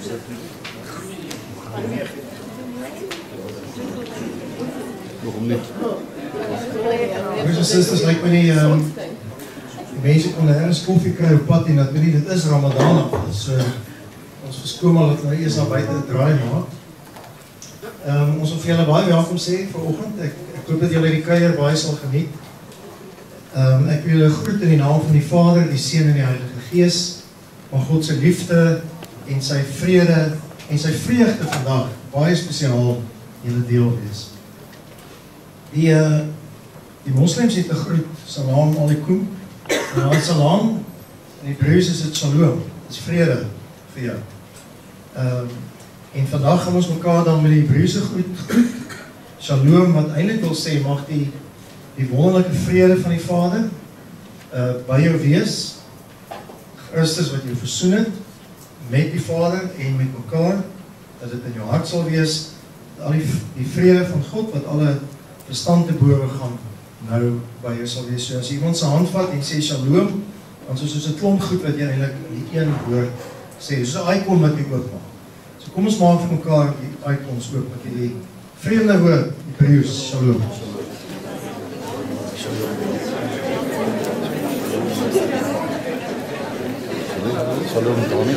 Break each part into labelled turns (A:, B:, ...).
A: Waarom niet?
B: Broers en sisters, lyk my nie, die mense kon ergens koffie kry op pad en dat weet nie, dit is Ramadan af, so ons verskoon al dat nou eers daar buiten 'n draai maak. Ons wil vir julle baie welkom sê vanoggend. Ek hoop dat julle die kuier baie sal geniet. Ek wil julle groet in die naam van die Vader, die Seun en die Heilige Gees, van God se liefde en sy vrede en sy vreugde vandag baie spesiaal julle deel wees. Die moslems het 'n groet, salam alaikum. En salam, in Hebreëus is dit shalom, dit is vrede vir jou. En vandag gaan ons mekaar dan met die Hebreëse groet, shalom, wat eintlik wil sê, mag die wonderlike vrede van die Vader by jou wees, Christus wat jou versoen het, met die Vader en met mekaar, dat dit in jou hart sal wees, al die vrede van God, wat alle verstand te boven gaan, nou by jou sal wees. So as iemand sy hand vat en sê shalom, dan soos 'n klomp goed wat jy eintlik in die een woord sê, soos 'n icon wat jy oopmaak. So kom ons maak vir mekaar die icons oop met die vreemde woord, Hebreëus, shalom.
A: Shalom, Tony.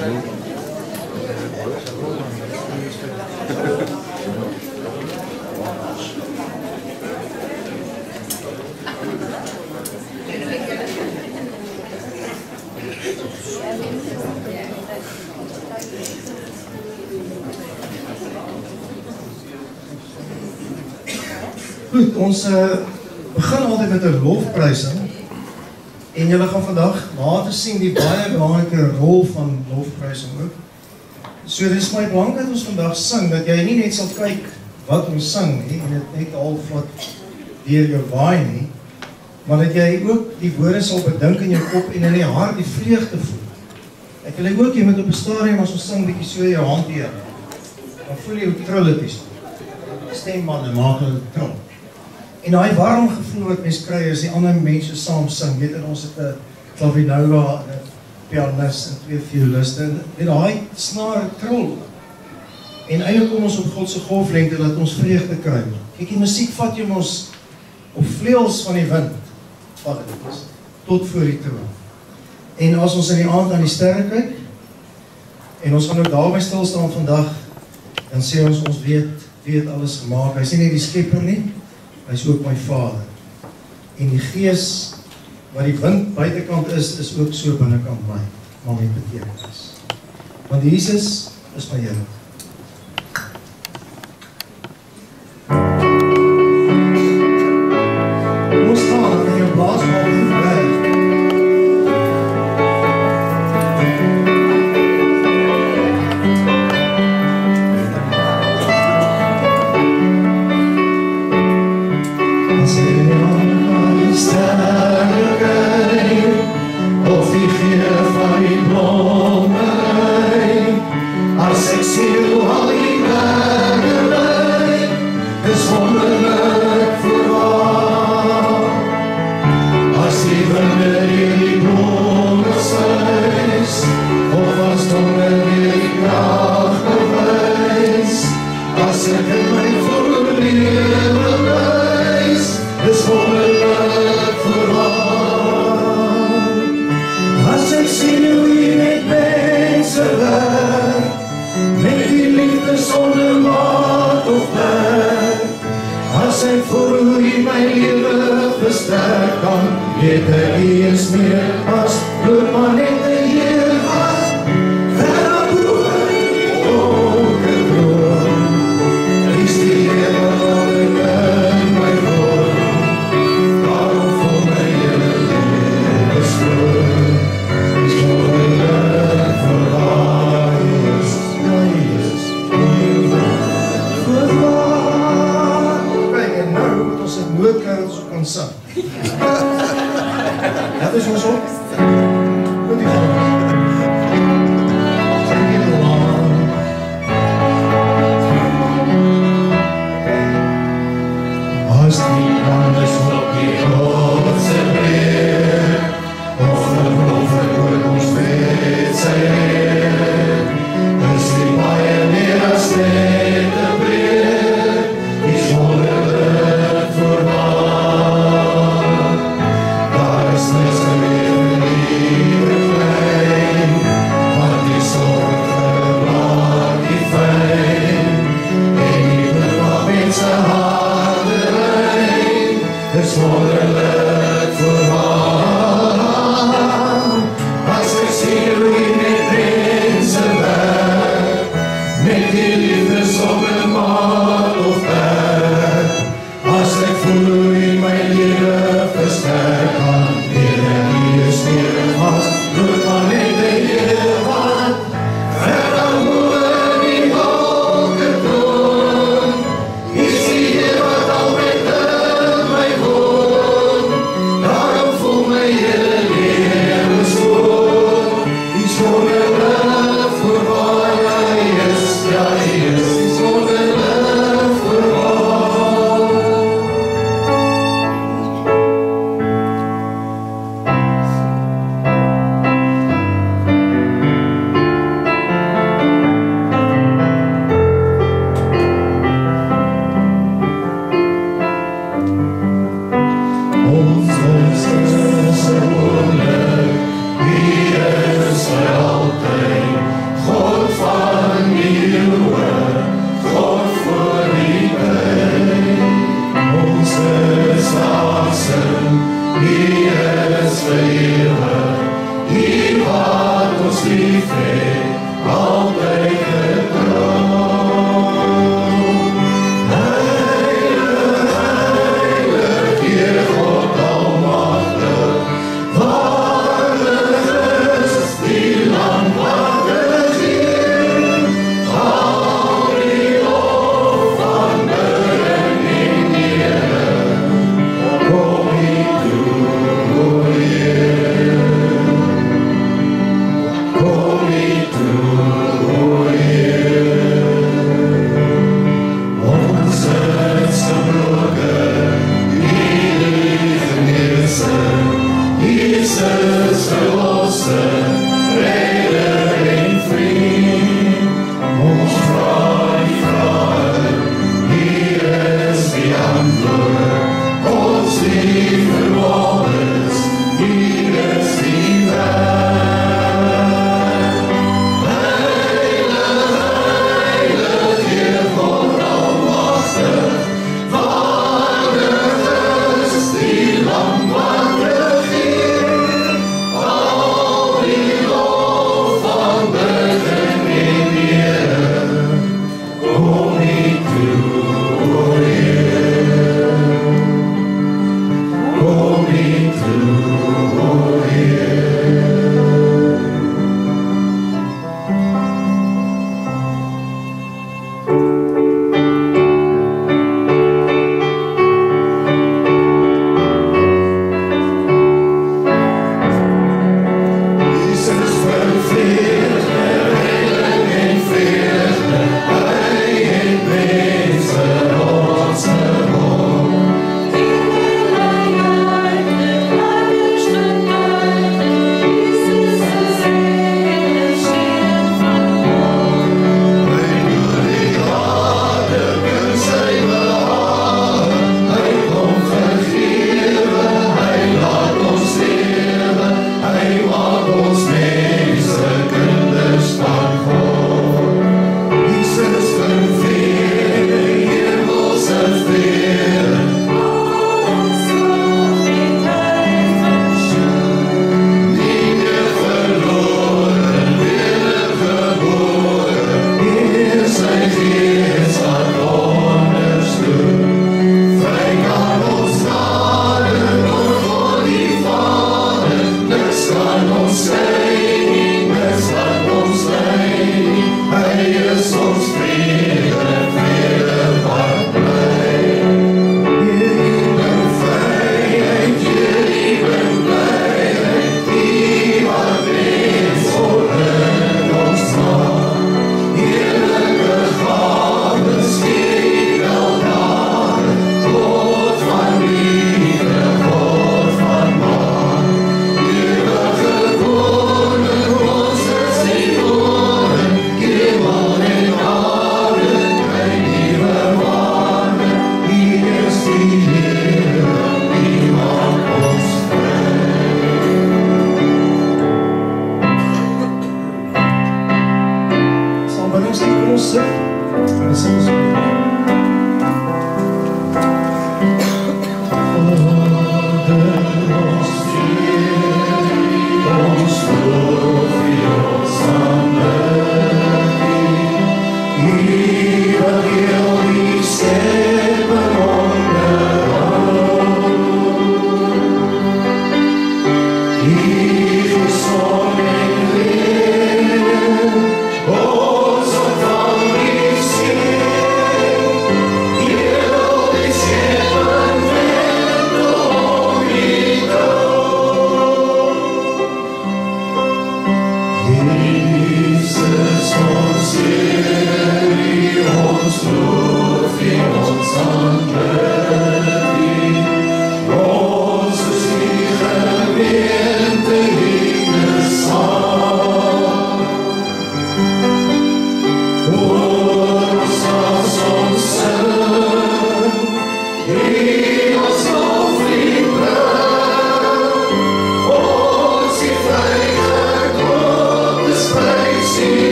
A: Goed, ons begin altyd met 'n lofprysing en julle gaan vandag later sien die baie belangrike rol van lofprysing ook. So dit is my belang dat ons vandag sing, dat jy nie net sal kyk wat ons sing nie, en dit net al wat deur jou waai nie, maar dat jy ook die woorde sal bedink in jou kop en in die hart die vreugde voel. Ek wil ook, jy moet op 'n stadium as ons sing bietjie so jou hand hier, dan voel jy hoe trill dit is. Stembande maak hulle trill. En daai warm gevoel wat mens kry as die ander mense saam sing, weet en ons het 'n klavinova, 'n pianis en 2 violiste, en daai snare trill. En eintlik kom ons op God se golflengte dat ons vreugde kry. Kyk, die musiek vat jou ons op vleuels van die wind, vat dit is, tot voor die troon. En as ons in die aand aan die sterre kyk, en ons gaan ook daarby stil staan vandag, dan sê ons weet alles gemaak. Hy is nie net die skepper nie, hy is ook my Vader. En die Gees, wat die wind buitekant is ook so binnekant my, maar met betekenis. Want Jesus is my Here. Ons staan in jou plaas waar jy bly. Dat is ons op. Goed,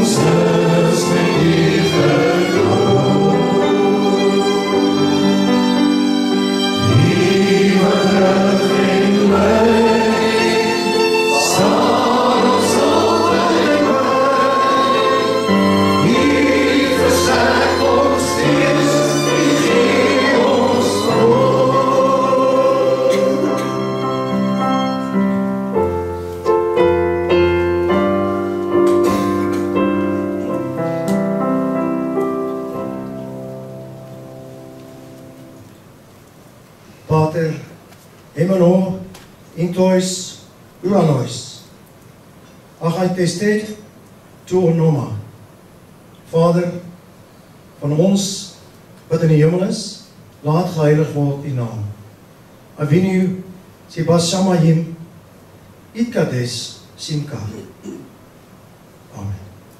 B: Pater, Emano, Intois, Uranois, Achaitested, Tuonoma. Vader, van ons wat in die hemel is, laat geheilig word die naam. Avinu, Sebashamayim, Itkades, Simka. Amen.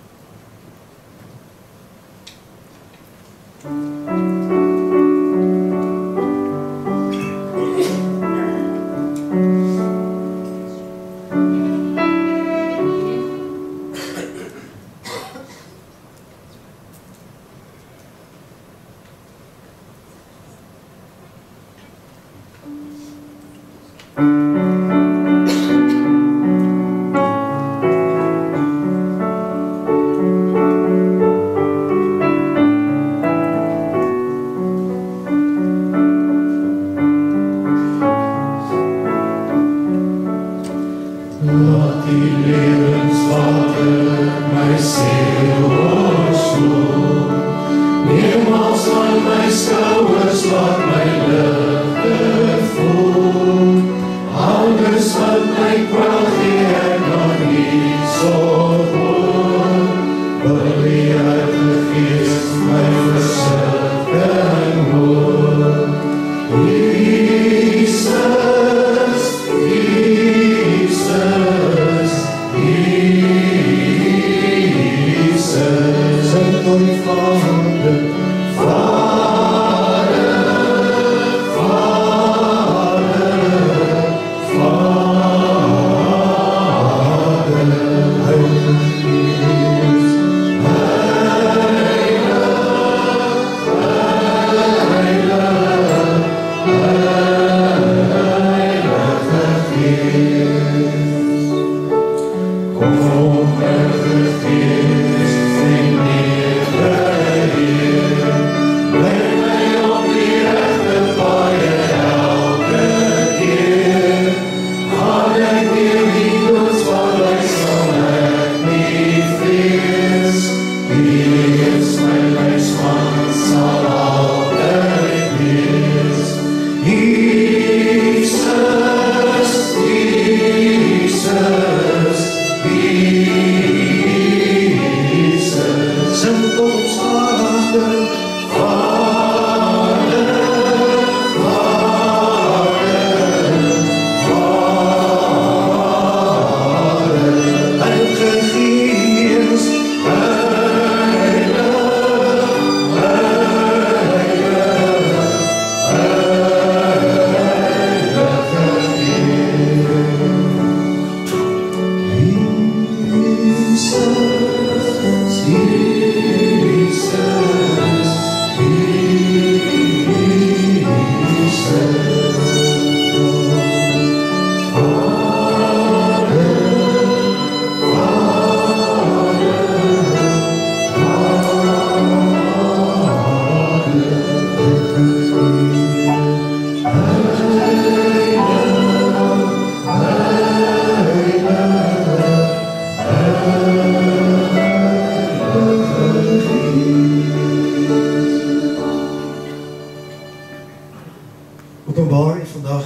B: Openbaar U vandag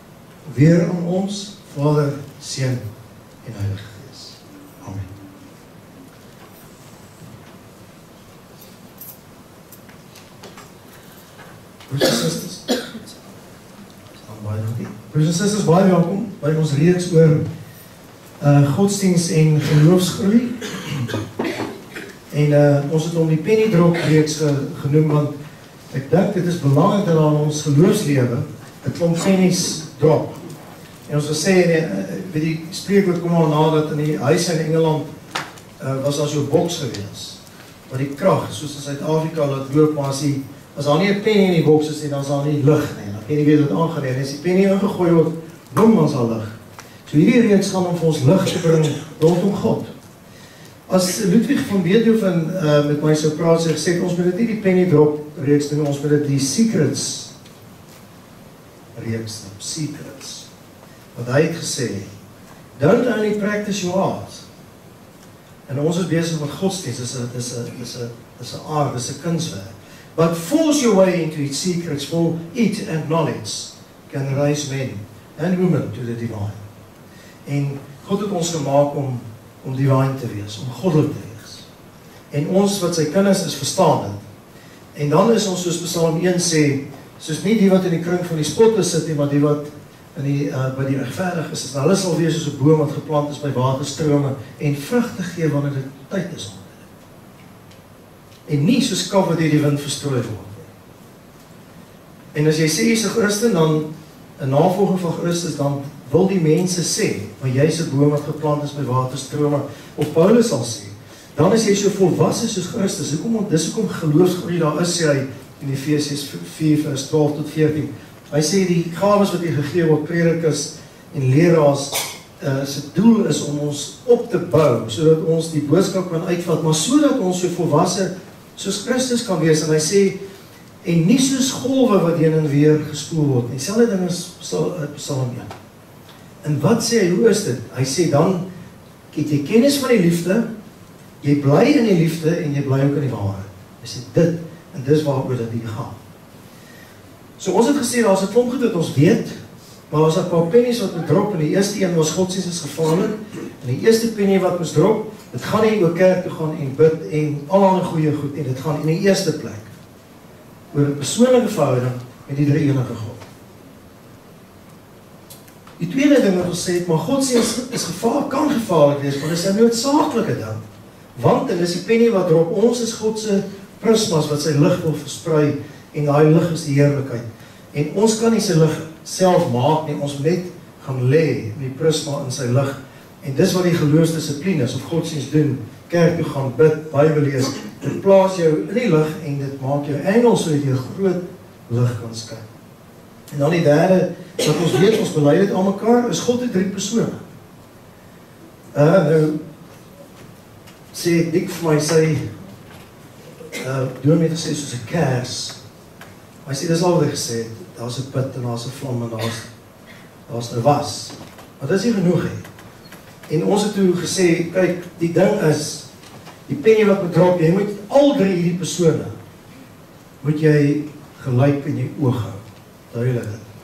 B: weer aan ons, Vader, Seun en Heilige Gees. Amen. Broers en susters, baie welkom by ons reeks oor godsdienst en geloofsgroei. En ons het hom die penny drop reeks genoem, want ek dink dit is belangrik dat aan ons geloofslewe 'n klomp pennies drop. En ons wil sê, die spreekwoord kom al na dat in die huise in Engeland
A: was as jou boks gewees. Maar die krag, soos in Suid-Afrika laat loop, maar as daar nie 'n penny in die boks is nie, dan is daar nie lig nie. Dan kan jy nie weet wat aangeneem. En as die penny ingegooi word, dan is daar lig. So hierdie reeks gaan om vir ons lig te bring rondom God. As Ludwig van Beethoven met my sou praat, sy gesê, ons moet dit nie die penny drop reeks doen, ons moet dit die secrets reeks doen, secrets. Want hy het gesê, don't only practice your art. En ons is besig met godsdienst, dis 'n aard, dis 'n kunswerk. But force your way into its secrets, for it and knowledge can raise men and women to the divine. En God het ons gemaak om divine te wees, om goddelik te wees. En ons wat sy kinders is, verstaan dit. En dan is ons, soos Psalm 1 sê, soos nie die wat in die kring van die spotte sit nie, maar die wat by die regverdig is. Hulle sal wees soos 'n boom wat geplant is by waterstrome en vrugte gee wanneer dit tyd is om dit. En nie soos kaf wat deur die wind verstrooi word. En as jy sê jy's 'n Christen, dan 'n navolger van Christus, dan wil die mense sê, maar jy's 'n boom wat geplant is by waterstrome, of Paulus sal sê, dan is jy so volwasse soos Christus. Dis hoekom geloofsgroei daar is, sê hy in Efesiërs 4 vers 12 tot 14. Hy sê die gawes wat hier gegee word, predikers en leraars, se doel is om ons op te bou, sodat ons die boodskap kan uitvat, maar sodat ons so volwasse soos Christus kan wees. En hy sê, en nie soos golwe wat heen en weer gespoel word. En selfde ding is Psalm 1. En wat sê hy, hoe is dit? Hy sê dan, het jy kennis van die liefde, jy bly in die liefde en jy bly ook in die waarheid. Hy sê dit, en dis waaroor dit hier gaan. So ons het gesê, daar is 'n klomp goed wat ons weet, maar daar is 'n paar pennies wat moet drop, en die eerste een was godsdienst is gevaarlik, en die eerste penny wat moes drop, dit gaan nie oor kerk toe gaan en bid, en allerlei goeie goed, en dit gaan in die eerste plek, oor 'n persoonlike verhouding met die drie enige God. Die tweede ding wat ons sê, maar godsdienst is kan gevaarlik wees, maar dit is 'n noodsaaklike ding, want, en dis die penny wat drop, ons is God se prismas wat sy lig wil versprei, en daai lig is die heerlikheid. En ons kan nie sy lig self maak nie, ons net gaan lê die prisma in sy lig. En dis wat die geloofsdissipline is, of godsdienst doen, kerk toe gaan, bid, Bybel lees, dit plaas jou in die lig, en dit maak jou engel, sodat jy 'n groot lig kan skyn. En dan die derde, wat ons weet, ons bely dit aan mekaar, is God het drie persone. Nou, sê Dick vir my, sy, dominee gesê, soos 'n kers. Hy sê, dis al wat hy gesê het, daar is 'n put, en daar is 'n vlam, en daar is 'n was. Maar dit is nie genoeg, he. En ons het toe gesê, kyk, die ding is, die penny wat betrap, jy moet al drie hierdie persone, moet jy gelyk in jou oog hou. Duidelik.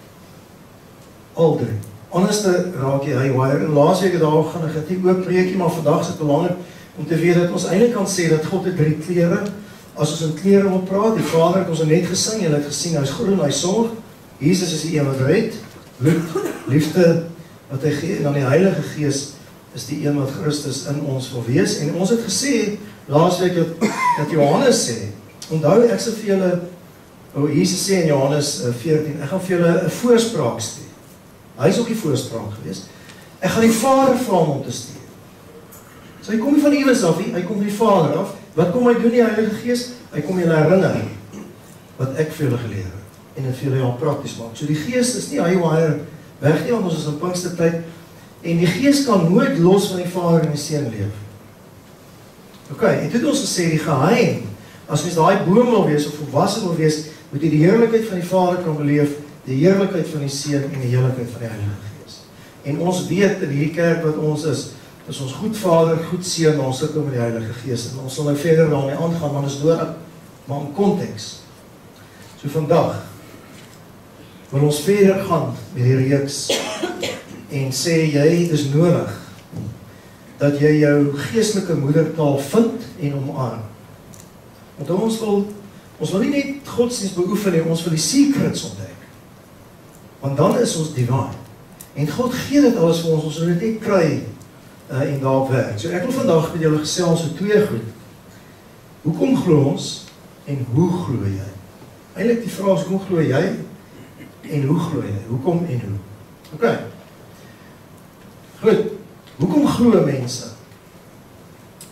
A: Al drie. Anders raak jy haywire. En laas week het daar gaan, ek het nie oop preekie, maar vandag is het belangrik om te weet dat ons eintlik kan sê dat God het drie klere. As ons in klere wil praat, die Vader het ons net gesing, jy het gesien, hy is groen, hy sorg. Jesus is die een wat red, liefde wat hy gee, en dan die Heilige Gees is die een wat Christus in ons wil wees. En ons het gesê, laas week dat Johannes sê, onthou ek sê vir julle, Jesus sê in Johannes 14, ek gaan vir julle 'n voorspraak stuur. Hy is ook die voorspraak gewees. Ek gaan die Vader vra om te stuur. So hy kom nie van iewers af nie, hy kom van die Vader af. Wat kom hy doen die Heilige Gees? Hy kom julle herinner wat ek vir julle geleer het en dit vir julle al prakties maak. So die Gees is nie haywire weg nie, want ons is in Pinkstertyd en die Gees kan nooit los van die Vader en die Seun leef. OK, en toe het ons gesê die geheim, as mens daai boom wil wees of volwasse wil wees, moet jy die heerlikheid van die Vader kan beleef, die heerlikheid van die Seun en die heerlikheid van die Heilige Gees. En ons weet in hierdie kerk wat ons is ons goed Vader, goed Seun, ons sukkel met die Heilige Gees. En ons sal nou verder daarmee aangaan, want ons nodig, maar in konteks. So vandag wil ons verder gaan met die reeks en sê jy is nodig dat jy jou geestelike moedertaal vind en omarm. Want ons wil nie net godsdienst beoefen nie, ons wil die secrets ontdek. Want dan is ons divine. En God gee dit alles vir ons wil dit net kry en daarop werk. So ek wil vandag met julle gesels oor twee goed. Hoekom glo ons en hoe glo jy? Eintlik die vraag is, hoekom glo jy en hoe glo jy? Hoekom en hoe? OK. Goed. Hoekom glo mense?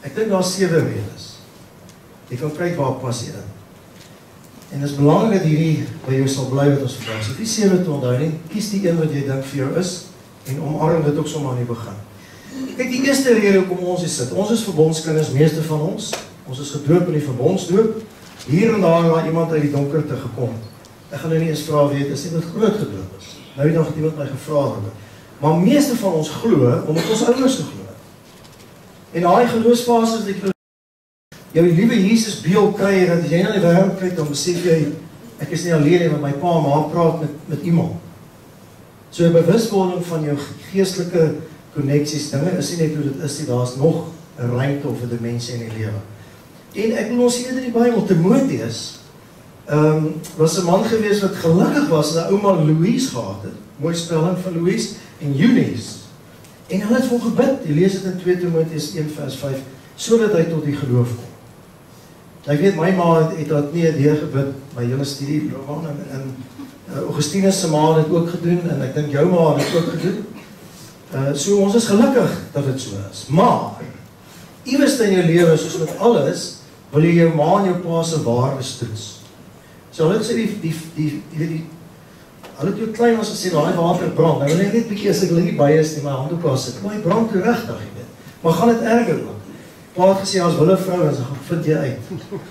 B: Ek dink daar 7 redes. Jy kan kyk waar pas jy in. En dit is belangrik dat hierdie by jou sal bly wat ons vandag sê. Die 7 te onthou nie, kies die een wat jy dink vir jou is, en omarm dit ook sommer aan die begin. Kyk, die eerste rede hoekom ons hier sit. Ons is verbondskinders, meeste van ons. Ons is gedoop in die verbondsdoop. Hier en daar waar iemand uit die donkerte gekom. Ek gaan nou nie eens vra weet, is nie wat groot gedoop is. Nou die dag het iemand my gevra het. Maar meeste van ons glo, omdat ons ouers geglo het. En daai geloofsfase is dat jou liewe Jesus beeld kry, dat jy na die wêreld kyk, dan besef jy, ek is nie alleen nie, want my pa en ma praat met iemand. So 'n bewuswording van jou geestelike koneksies, dinge is nie net hoe dit is nie, daar is nog 'n ruimte of 'n dimensie in die lewe. En ek wil ons hier in die Bybel, Timoteus, was 'n man gewees wat gelukkig was, dat ouma Louise gehad het, mooi spelling van Louise, en Eunice. En hulle het vir hom gebid, jy lees dit in 2 Timoteus 1 vers 5, sodat hy tot die geloof kom. Ek weet, my ma het dat nie 'n idee gebid, my hele studie, en Augustinus se ma het dit ook gedoen, en ek dink jou ma het dit ook gedoen. So ons is gelukkig dat dit so is. Maar, iewers in jou lewe, soos met alles, wil jy jou ma en jou pa se waardes toets. So hulle sê hulle het jou klein was gesê, daai water brand. Nou wil ek net bietjie, as ek nie by is nie, my hand op haar sit. Maar hy brand toe regtig, jy weet. Maar gaan dit erger ook. Pa het gesê, as wille vrouens, dan vind jy uit.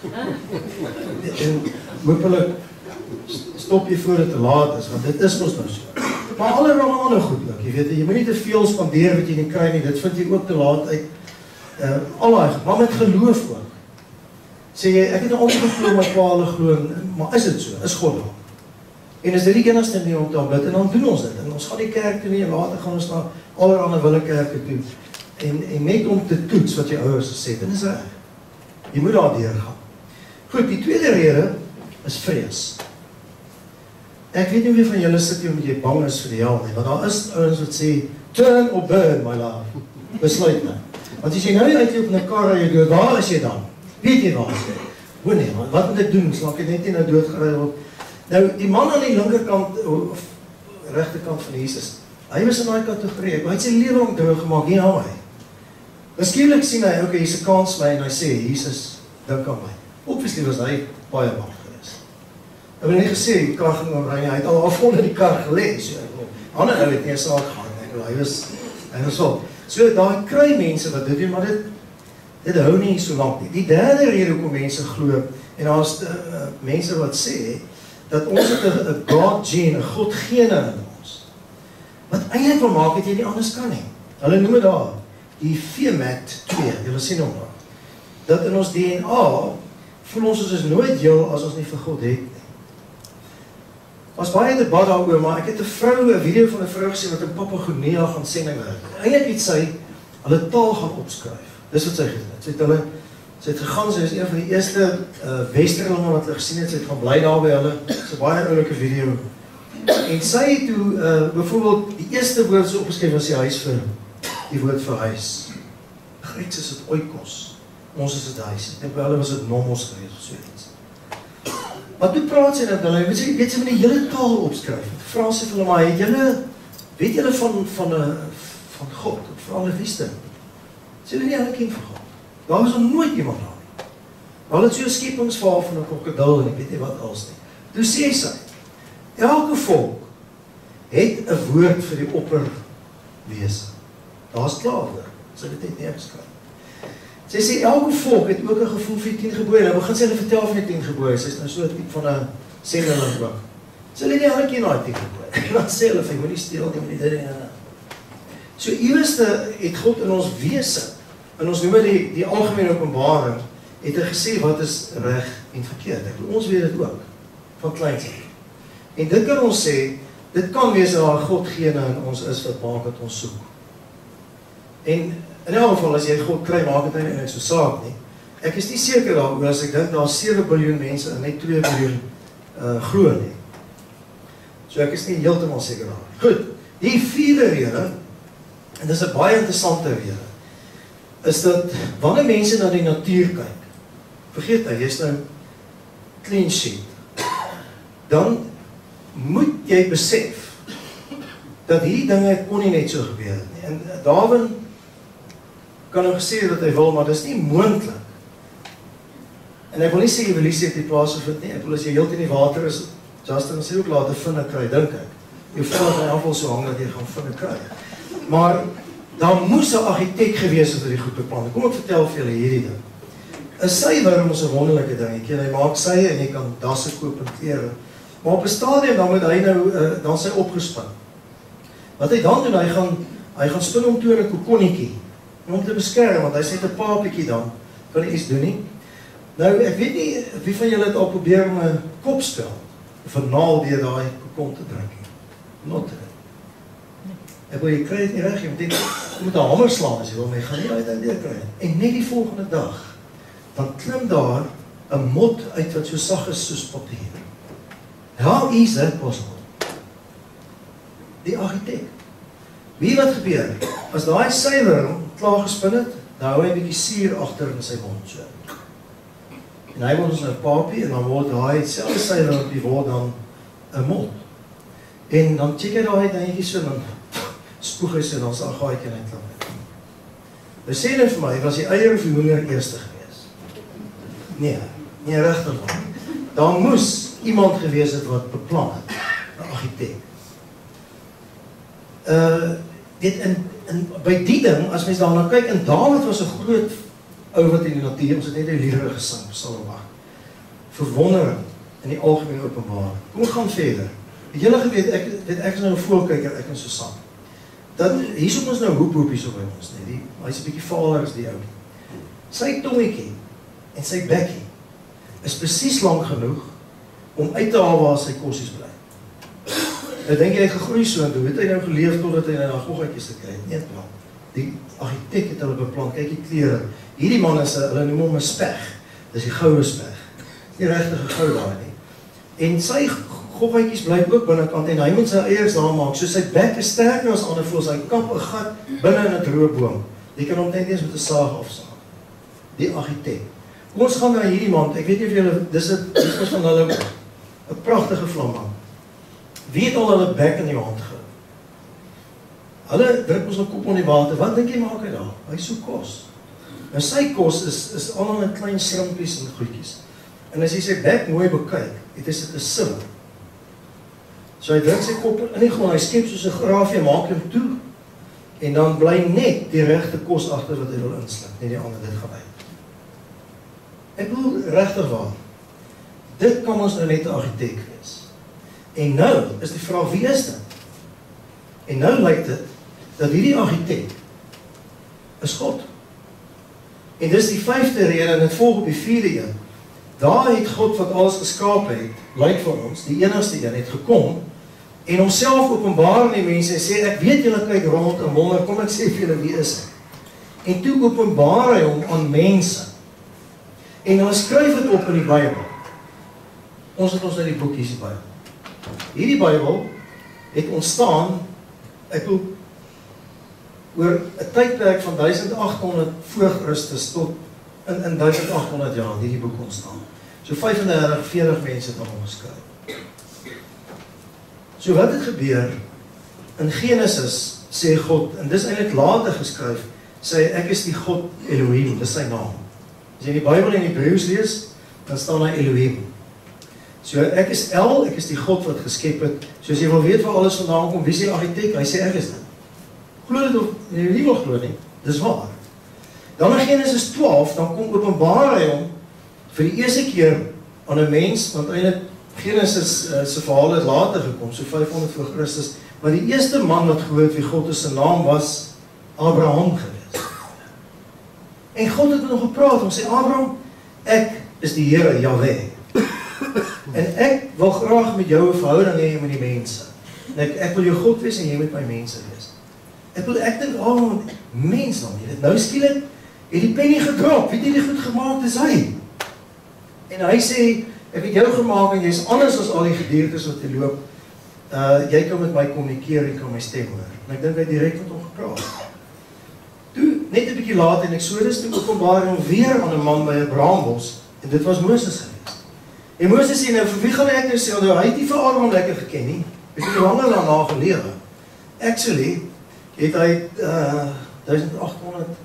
B: En hopelik stop jy voor dit te laat is, want dit is ons nou so. Maar allerhande ander goed ook, jy weet, jy moet nie te veel spandeer wat jy nie kry nie, dit vind jy ook te laat uit. Maar met geloof ook. Sê jy, ek het altyd geglo, my pa hulle glo, maar is dit so? Is God daar? En is dit die enigste nie om te aanbid, en dan doen ons dit. En ons gaan die kerk toe nie, en later gaan ons na allerhande wille kerke toe. En net om te toets wat jy ouers gesê het, en is reg. Jy moet daar deurgaan. Goed, die tweede rede is vrees. Ek weet nie wie van julle sit hier omdat jy bang is vir die hel nie, want daar is ouens wat sê, turn or burn, my love. Besluit nou. Want as jy nou uit op 'n kar en jy dood, waar is jy dan? Weet jy waar is jy? Hoor nee, wat moet ek doen? Slaak ek net nie nou doodgery word? Nou, die man aan die linkerkant, of regterkant van Jesus, hy was in daai kategorie, hy het sy lewe om droog gemaak, nie aan my. Skielik sien hy, okay, hier's 'n kans vir my, en hy sê, Jesus, dink aan my. Obviously was hy baie bang geweest. Ek wil nie gesê, die kar ging omry, hy het al afonder die kar gelê, so, ander ou het nie 'n saak gehad, hy was op. So, daar kry mense wat dit doen, maar dit hou nie so lank nie. Die derde rede hoekom mense glo, en daar is mense wat sê, dat ons het 'n God gene, 'n God gene in ons, wat eintlik wil maak dat jy nie anders kan nie. Hulle noem dit daar, die VMAT 2, julle sien hom daar, dat in ons DNA, voel ons is nooit heel as ons nie vir God het nie. Was baie debat daaroor, maar ek het 'n video van 'n vrou gesien wat in Papua gaan sending werk. Eintlik het sy hulle taal gaan opskryf. Dis wat sy gedoen het. Sy het gegaan, sy is een van die eerste westerlinge wat hulle gesien het, sy het gaan bly daar by hulle. Dis 'n baie oulike video. En sy het toe, byvoorbeeld, die eerste woord so opgeskryf was die huis vir, die woord vir huis. Grieks is dit oikos. Ons is dit huis. Ek dink by hulle was dit nomos geweest of so iets. Maar toe praat sy dat hulle, weet sy met die hele taal opskryf. Vra sy vir hulle, maar weet julle van God, veral die liefde? Sy hulle nie hulle ken vir God. Daar was nog nooit iemand daar nie. Hulle het so 'n skepingsverhaal van 'n krokodil en ek weet nie wat als nie. Toe sê sy, elke volk het 'n woord vir die opperwese. Daar's klaar woord. Sy het dit net geskryf. Sy sê, elke volk het ook 'n gevoel vir die 10 gebooie. Nou begin sy hulle vertel van die 10 gebooie. Sy is nou so 'n tipe van 'n sendeling ook. Sy hulle nie hulle ken daai 10 gebooie. Dan sê hulle, jy moet nie steel nie, moet nie dit nie. So ieweste het God in ons wese, en ons noem dit die algemene openbaring, het hy gesê wat is reg en verkeerd. Ons weet dit ook, van kleins af. En dit kan ons sê, dit kan wees dat daar God gene in ons is wat maak dat ons soek. En in elk geval, as jy God kry, maak het eintlik so saak nie. Ek is nie seker daaroor, as ek dink daar 7 biljoen mense en net 2 biljoen glo nie. So ek is nie heeltemal seker daaroor. Goed, die vierde rede, en dis 'n baie interessante rede, is dat wanneer mense na die natuur kyk, vergeet jy, jy's nou clean sheet, dan moet jy besef dat hierdie dinge kon nie net so gebeur het nie. En Darwin
A: kan hom gesê dat hy wil, maar dis nie moontlik. En ek wil nie sê evolusie het die plaas gevind nie, ek wil as jy heeltyd in die water is, Justin sê ook later vinne kry, dink ek. Jy val dat hy afval so hang dat jy gaan vinne kry. Maar, daar moes 'n argitek gewees het wat die goed beplan het. Kom ek vertel vir julle hierdie ding. 'n Seiwurm is 'n wonderlike dingetjie, hy maak sye en jy kan dasse koop en klere. Maar op 'n stadium dan moet hy nou, dan sy opgespin. Wat hy dan doen, hy gaan spin om toe in 'n kokonnetjie, om te beskerm, want hy sê 'n papietjie dan, kan hy iets doen nie. Nou, ek weet nie, wie van julle het al probeer om 'n kopspel, of 'n naal deur daai kokon te druk nie. Not te. Ek wil jy kry dit nie reg, jy moet 'n hamer slaan as jy wil, maar jy gaan nie uit en deur kry. En net die volgende dag, dan klim daar 'n mot uit wat so sag is soos papier. How is that possible? Die argitek. Wie wat gebeur? As daai seiwurm klaar gespin het, dan hou hy 'n bietjie suur agter in sy mond so. En hy word ons 'n papie en dan word daai selfde seiwurm die word dan 'n mot. En dan check hy daai dingetjie so dan spoeg hy so en dan sal gaai kan hy klap. Hy sê net vir my, was die eier of die hoender eerste gewees? Nee regtig waar. Daar moes iemand gewees het wat beplan het, 'n argitek. By die ding, as mens daarna kyk, en Dawid was 'n groot ou wat in die natuur, ons het net 'n liedere gesing, Psalm 8. Verwondering in die algemene openbaring. Kom ons gaan verder. Het julle geweet, ek is nou 'n voelkyker, ek en Susan. Hier soek ons nou hoep hier so by ons, nee, hy's 'n bietjie valer as die ou. Sy tongetjie en sy bekkie is presies lank genoeg om uit te haal waar sy kossies bly. Ek dink hy het gegroei so en toe het hy nou geleef totdat hy nou goggetjies te kry. Nee, plan. Die argitek het hulle beplan, kyk die kleure. Hierdie man is hulle noem hom 'n speg. Dis die goue speg. Nie regtig 'n gou daai nie. En sy goggetjies bly ook binnekant en hy moet sy eiers daar maak. So sy bek is sterker as ander voels. Hy kap 'n gat binne in 'n droë boom. Jy kan hom net eens met 'n saag afsaag. Die argitek. Kom ons gaan na hierdie man. Ek weet nie of julle dis van hulle 'n pragtige vlamman. Wie het al hulle bek in die hand gehou? Hulle druk ons 'n kop in die water. Wat dink jy maak hy daar? Hy soek kos. En sy kos is allemaal in klein shrimpies en goedjies. En as jy sy bek mooi bekyk, het hy sit 'n sim. So hy druk sy kop in die grond, hy skep soos 'n graafie, maak hom toe. En dan bly net die regte kos agter wat hy wil insluk, net die ander dit gaan uit. Ek bedoel regtig waar. Dit kan ons nou net 'n argitek wees. En nou is die vraag, wie is dit? En nou lyk dit dat hierdie argitek is God. En dis die 5de rede en dit volg op die 4de een. Daar het God wat alles geskaap het, lyk vir ons, die enigste een het gekom en homself openbaar aan die mense en sê, ek weet julle kyk rond en wonder, kom ek sê vir julle wie is hy? En toe openbaar hy hom aan mense. En hulle skryf dit op in die Bybel. Ons het ons in die boekies die Bybel. Hierdie Bybel het ontstaan, ek wil oor 'n tydperk van 1800 voor Christus tot in 1800 jaar hierdie boek ontstaan. So 35, 40 mense het hom geskryf. So wat het gebeur? In Genesis sê God, en dis eintlik later geskryf, sê ek is die God Elohim, dis sy naam. As jy die Bybel in Hebreëus lees, dan staan daar Elohim. So ek is El, ek is die God wat geskep het. So as jy wil weet waar alles vandaan kom, wie is die argitek? Hy sê ek is dit. Glo dit of jy nie wil glo nie, dis waar. Dan in Genesis 12, dan kom openbaar hy hom vir die eerste keer aan 'n mens, want eintlik Genesis se verhaal het later gekom, so 500 voor Christus, maar die eerste man wat gehoor het wie God is, sy naam was Abraham gewees. En God het nog gepraat, om sê, Abraham, ek is die Here, Jahweh. En ek wil graag met jou 'n verhouding hê met die mense. En ek wil jou God wees en jy moet my mense wees. Ek dink, mens dan nie. Nou skielik het die pennie gedrop, weet jy die goed gemaakt is hy. En hy sê, ek het jou gemaakt en jy is anders as al die gediertes wat jy loop. Jy kan met my kommunikeer en kan my stem hoor. En ek dink hy direct met hom gepraat. Toe, net 'n bietjie later in Exodus, toe openbaar hom weer aan 'n man by 'n braambos, en dit was Moses geweest. En Moses sê, nou, vir wie gaan ek nou sê, hy het nie vir Abraham lekker geken nie, hy het langer daarna gelewe. Actually, het hy 1800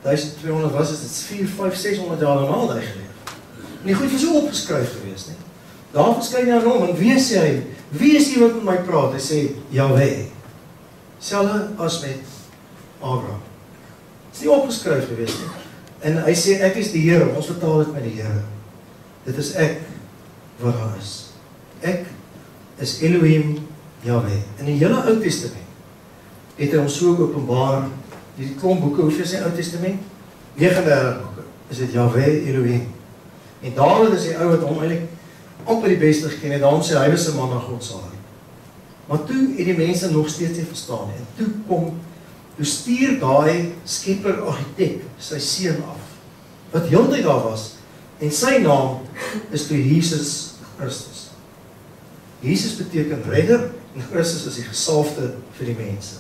A: 1200 was, is dit 4, 5, 600 jaar daarna hy geleef. En die goed was so opgeskryf gewees, nie? Daar verskyn hy aan hom, en wie sê hy? Wie is die wat met my praat? Hy sê, Yahweh. Selfde as met Abraham. Dit is nie opgeskryf gewees nie. En hy sê, ek is die Here, ons vertaal dit met die Here. Dit is ek wat daar is. Ek is Elohim Yahweh. In die hele Ou Testament het hy ons so openbaar, die klomp boeke, hoeveel is die Ou Testament? 39 boeke, is dit Yahweh Elohim. En Dawid is die ou wat hom eintlik amper die beste geken het, daarom sê hy was 'n man na God se hart. Maar toe het die mense nog steeds nie verstaan nie. En toe stuur daai skepper argitek sy seun af, wat heeltyd daar was, en sy naam is toe Jesus Christus. Jesus beteken redder, en Christus is die gesalfde vir die mense.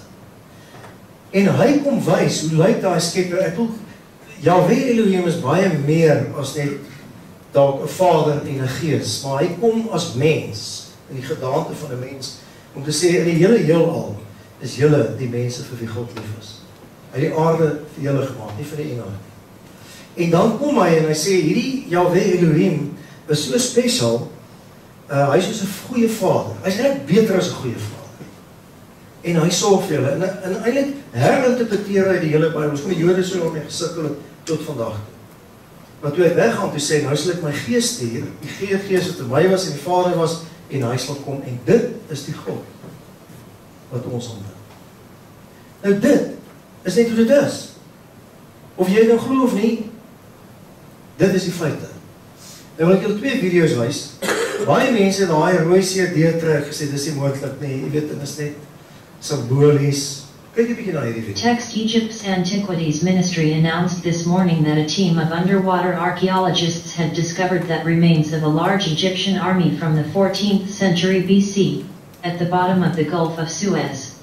A: En hy kom wys, hoe lyk daai skepper? Ek wil, Yahweh Elohim is baie meer as net dalk 'n Vader en 'n Gees, maar hy kom as mens, in die gedaante van 'n mens, om te sê, in die hele heelal, is julle die mense vir wie God lief is. Hy het die aarde vir julle gemaak, nie vir die engele nie. En dan kom hy en hy sê, hierdie Yahweh Elohim is so special, hy is soos 'n goeie vader. Hy is net beter as 'n goeie vader. En hy sorg vir julle. En eintlik herinterpreteer hy die hele Bybel. Ons kom die Jode so om mee gesukkel het tot vandag. Maar toe hy weggaan, toe sê, nou sal ek my gees stuur, die gees wat in my was en die Vader was, en hy sal kom. En dit is die God wat ons aanbid. Nou dit is net hoe dit is. Of jy nou glo of nie, dit is die feite. Nou wil ek julle 2 video's wys. Baie mense daai rooi CD terug gesê, dis nie moontlik nie, jy weet, dit is net simbolies. Kyk 'n bietjie na hierdie video.
C: Text Egypt's Antiquities Ministry announced this morning that a team of underwater archaeologists had discovered that remains of a large Egyptian army from the 14th century BC, at the bottom of the Gulf of Suez,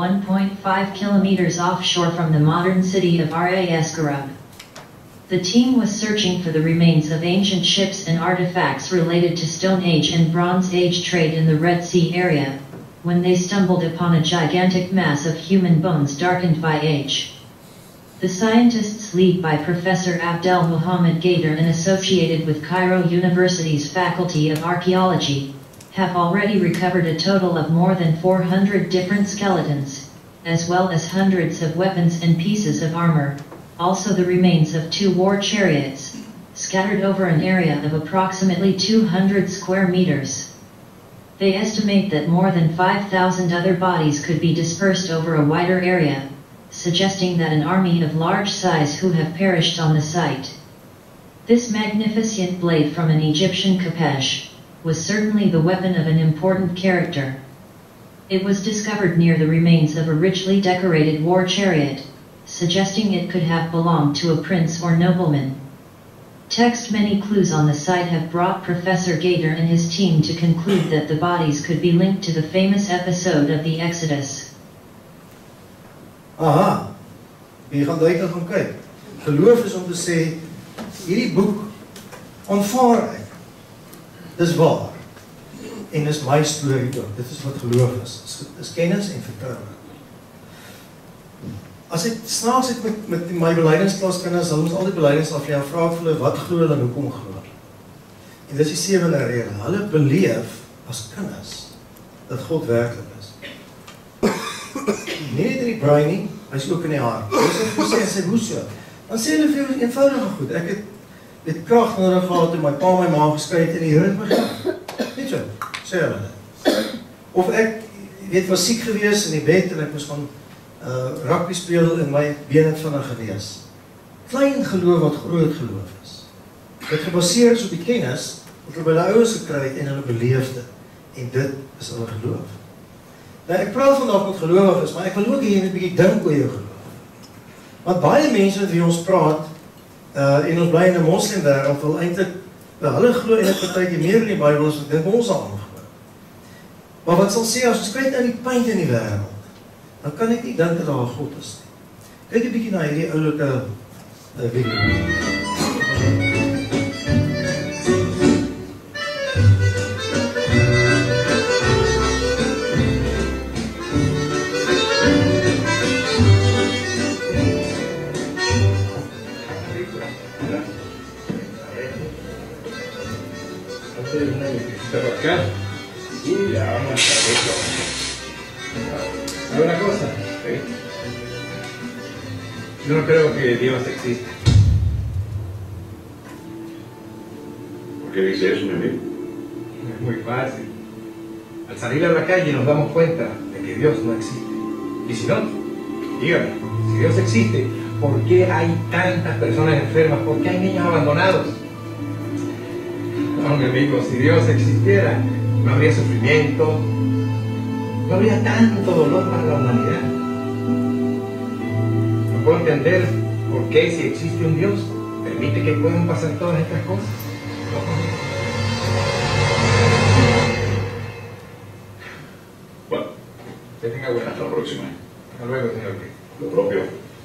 C: 1.5 kilometers offshore from the modern city of Ras Gharib. The team was searching for the remains of ancient ships and artifacts related to Stone Age and Bronze Age trade in the Red Sea area, when they stumbled upon a gigantic mass of human bones darkened by age. The scientists, led by Professor Abdel Mohamed Gader and associated with Cairo University's Faculty of Archaeology, have already recovered a total of more than 400 different skeletons, as well as hundreds of weapons and pieces of armor, also the remains of 2 war chariots, scattered over an area of approximately 200 square meters. They estimate that more than 5,000 other bodies could be dispersed over a wider area, suggesting that an army of large size who have perished on the site. This magnificent blade from an Egyptian Kapesh was certainly the weapon of an important character. It was discovered near the remains of a richly decorated war chariot, suggesting it could have belonged to a prince or nobleman. Text many clues on the site have brought Professor Gader and his team to conclude that the bodies could be linked to the famous episode of the Exodus.
A: Aha, jy gaan duidelik gaan kyk. Geloof is om te sê, hierdie boek aanvaar ek. Dis waar. En dis my storie ook. Dit is wat geloof is. Dis kennis en vertroue. As ek snaaks het met my belydensklas-kinders, hulle ons al die belydenings aflê, en vra ek vir hulle, wat glo hulle en hoekom glo hulle? En dis die 7de rede. Hulle beleef as kinders dat God werklik is. Nie net in die brein nie, hy is ook in die hart. Dis wat ek sê, hoe so? Dan sê hulle vir jou eenvoudige goed. Ek het krag nodig gehad en my pa my ma geskei het en die Here het my gehelp. Net so, sê hulle dit. Of ek was siek gewees in die bed en ek moes van rugby speel en my bene vinnig genees. Klein geloof wat groot geloof is. Dit gebaseer is op die kennis wat hulle by die ouers gekry het en hulle beleef dit. En dit is hulle geloof. Nou ek praat vandag met gelowiges, maar ek wil ook hê jy moet 'n bietjie dink oor jou geloof. Want baie mense met wie ons praat en ons bly in 'n moslimwêreld wil eintlik hulle glo en ek partytjie meer in die Bybel as wat dink ons aan glo. Maar wat sal sê as ons kyk na die pyn in die wêreld? Dan kan ek nie dink dat daar 'n God is nie. Kyk 'n bietjie na hierdie oulike video.
D: hacer una visita por acá. Y ya vamos a esto. ¿Sabe una cosa? ¿Sí? Yo no creo que Dios exista.
E: ¿Por qué dice eso, mi amigo?
D: Es muy fácil. Al salir a la calle nos damos cuenta de que Dios no existe. Y si no, dígame, si Dios existe, ¿por qué hay tantas personas enfermas? ¿Por qué hay niños abandonados? No, mi amigo, si Dios existiera, no habría sufrimiento, no habría tanto dolor para la humanidad. No puedo entender por qué, si existe un Dios, permite que puedan pasar todas estas cosas.
E: Bueno,
D: Que tenga buena.
E: hasta la próxima.
D: Hasta luego, señor.
E: Lo propio.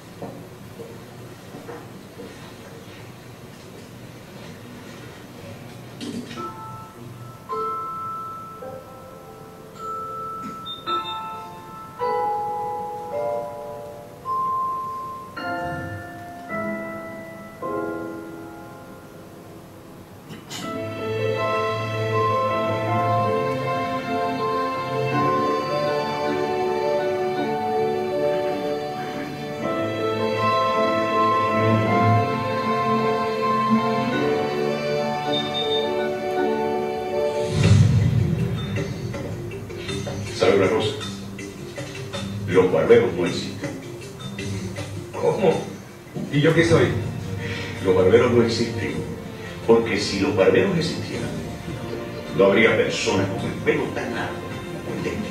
E: ¿Sabe una cosa? Los barberos no existen.
D: ¿Cómo? ¿Y yo qué soy?
E: Los barberos no existen. Porque si los barberos existieran, no habría personas con el pelo tan largo como el de ellos.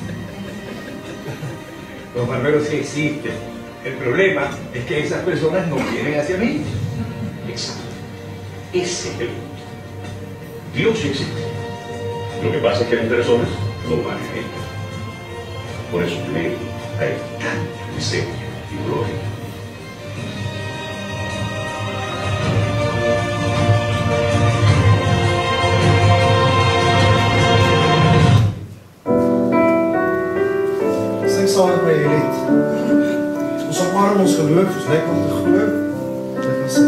D: Los barberos sí existen. El problema es que esas personas no vienen hacia mí.
E: Exacto. Ese es el punto. Dios existe. Lo que pasa es que las personas no van a él. Por eso en él hay tanta miseria y gloria.
B: Sing saam met my hierdie lied. Ons omarm ons geloof, ons lyk om te glo. Dit kan sing.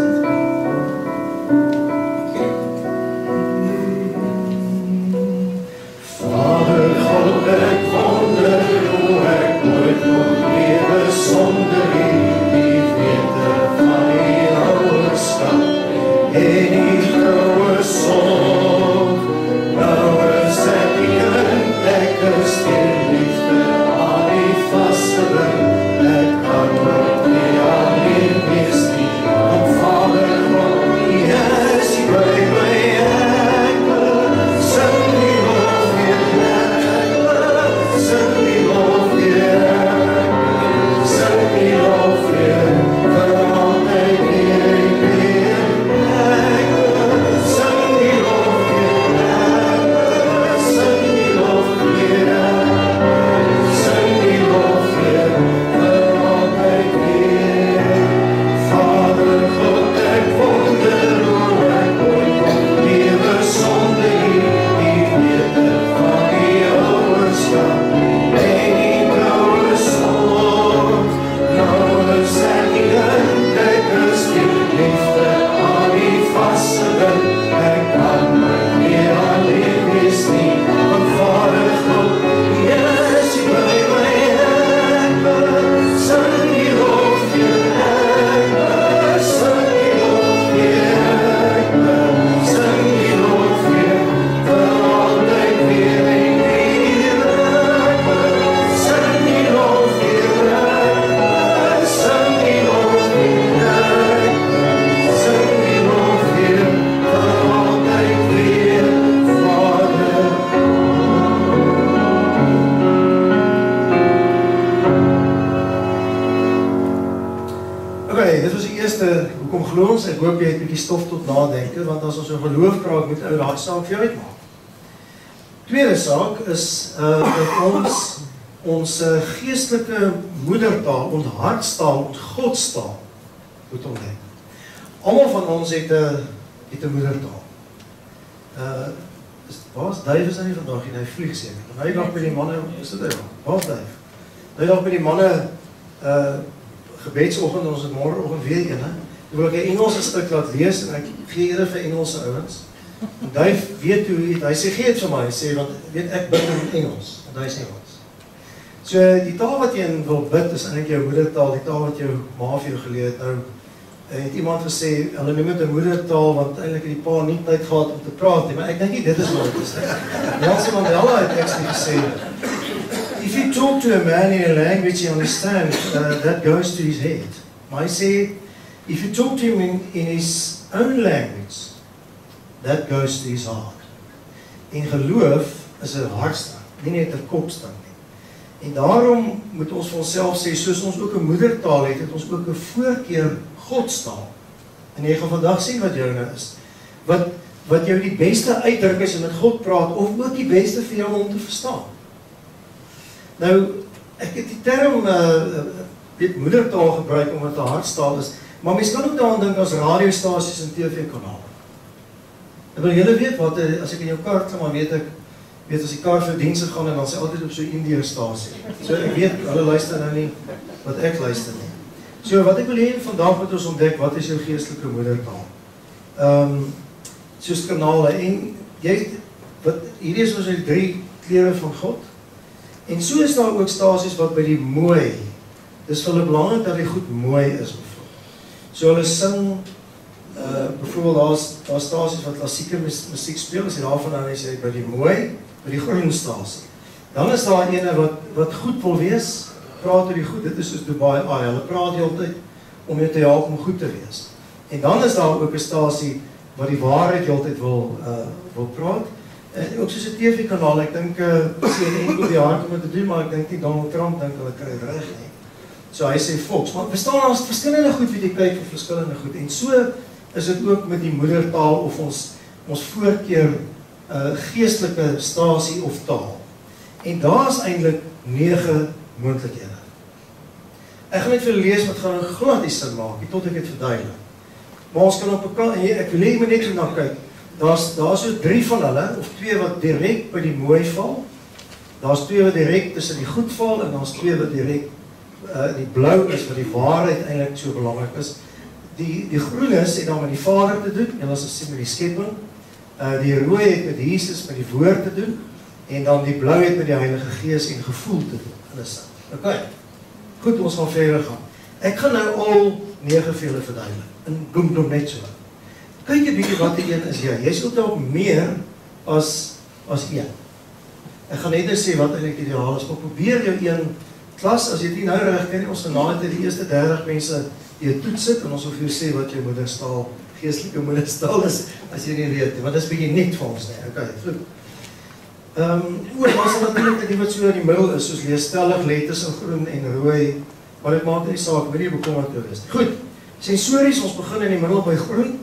B: Vader God, ek wonder hoe ek nooit kon lewe sonder U, die wete van die ouerskap en die troue sorg. Nou is ek hier en ek is die liefde aan die vastgebind. Ek kan nooit meer alleen wees nie, want Vader God, U is hier by my. Ek wil sing die lof weer, ek wil sing die lof weer, sing die lof weer, vir altyd weer en weer. Ek wil sing die lof weer, ek wil sing die lof weer, sing die lof weer, vir altyd weer. Vader God, ek wonder hoe ek ooit kon lewe sonder U, die wete van die ouerskap en die troue sorg. Nou is ek hier, ek is die liefde aan die vastgebind. Ek kan nooit meer alleen wees nie, want Vader God, U is hier by my. Ek wil sing die lof weer, ek wil sing die lof weer, ek wil sing die lof weer, vir altyd weer en weer. Ek wil sing die lof weer, ek wil sing die lof weer, ek wil sing die lof weer, vir altyd weer, Vader. Okay, dit was die eerste hoekom glo ons. Ek hoop jy het 'n bietjie stof tot nadenke, want as ons oor geloof praat, moet ou daai saak vir jou uitmaak. Tweede saak is dat ons geestelike moedertaal, ons hartstaal, ons godstaal moet ontdek. Almal van ons het 'n moedertaal. Waar's Dave is hy vandag en hy vlieg seker. En hy dag met die manne, is dit hy? Waar's Dave? Hy dag met die manne gebedsoggend, ons het môreoggend weer een, hè. Ek wil ek 'n Engelse stuk laat lees en ek gee Here vir Engelse ouens. En Duif weet hoe, hy sê, gee het vir my, hy sê, want weet ek bid in Engels, en hy is Engels. So, die taal wat jy in wil bid, is eintlik jou moedertaal, die taal wat jou ma vir jou geleer het. Nou, het iemand gesê, hulle noem het 'n moedertaal, want eintlik het die pa nie tyd gehad om te praat nie, maar ek dink nie dit is wat het is. Nelson Mandela het actually gesê, if you talk to a man in a language he understands, that goes to his head. Maar hy sê, if you talk to him in his own language, that goes to his heart. En geloof is 'n hartstand, nie net 'n kopstand nie. En daarom moet ons vir onsself sê, soos ons ook 'n moedertaal het, het ons ook 'n voorkeur Godstaal. En jy gaan vandag sien wat joune is. Wat jou die beste uitdruk is en met God praat, of ook die beste vir jou om te verstaan. Nou, ek het die term moedertaal gebruik om wat 'n hartstaal is, maar mens kan ook daaraan dink as radiostasies en TV-kanale. Ek wil julle weet wat, as ek in jou kar gaan, maar weet as die kar vir dienste gaan en dan sê altyd op so 'n Indiërstasie. So ek weet, hulle luister nou nie wat ek luister nie. So wat ek wil hê vandag moet ons ontdek, wat is jou geestelike moedertaal? Soos kanale, en hierdie is ons die 3 kleure van God, en so is daar ook stasies wat by die mooi, dis vir hulle belangrik dat die goed mooi is, so hulle sing, bijvoorbeeld daar stasies wat klassieke musiek speel, as jy daarvan aan is jy by die mooi, by die groen stasie. Dan is daar ene wat goed wil wees, praat oor die goed, dit is soos Dubai Eye, hulle praat die hele tyd om jou te help om goed te wees. En dan is daar ook 'n stasie wat die waarheid die hele tyd wil praat, en ook soos 'n TV-kanaal, ek dink, CNN enkel die hard om het te doen, maar ek dink nie Donald Trump dink hulle kry reg nie. So hy sê Fox, maar bestaan as verskillende goed wat jy kyk vir verskillende goed, en so is dit ook met die moedertaal of ons voorkeur geestelike stasie of taal. En daar is eintlik 9 moontlikhede. Ek gaan net vir lees wat gaan glad die sin maak, tot ek het verduidelik. Maar ons kan op 'n kant, ek wil hê jy moet net na kyk. Daar's so 3 van hulle, of 2 wat direk by die mooi val. Daar's 2 wat direk tussen die goed val, en daar's 2 wat direk die blou is, wat die waarheid eintlik so belangrik is. Die groenes het dan met die Vader te doen, en as ons sien met die skepping. Die rooi het met Jesus, met die woord te doen, en dan die blou het met die Heilige Gees en gevoel te doen. Ok, goed, ons gaan verder gaan. Ek gaan nou al 9 vir julle verduidelik, en boem net so. Kyk 'n bietjie wat die een is jy. Jy is ook dalk meer as een. Ek gaan net nou sê wat eintlik ideaal is, maar probeer jou een klas, as jy dit nou reg ken, ons gaan net die eerste 30 mense die toets sit, en ons wil vir jou sê wat jou moederstaal, geestelike moederstaal is, as jy nie weet, want dit is bietjie net vir ons, nee, ok, goed. Was er natuurlijk die wat so in die middel is, soos leesstellig, letters in groen en rooi, maar dit maak nie saak, wil nie bekommerd te wees. Goed, sensories, ons begin in die middel by groen,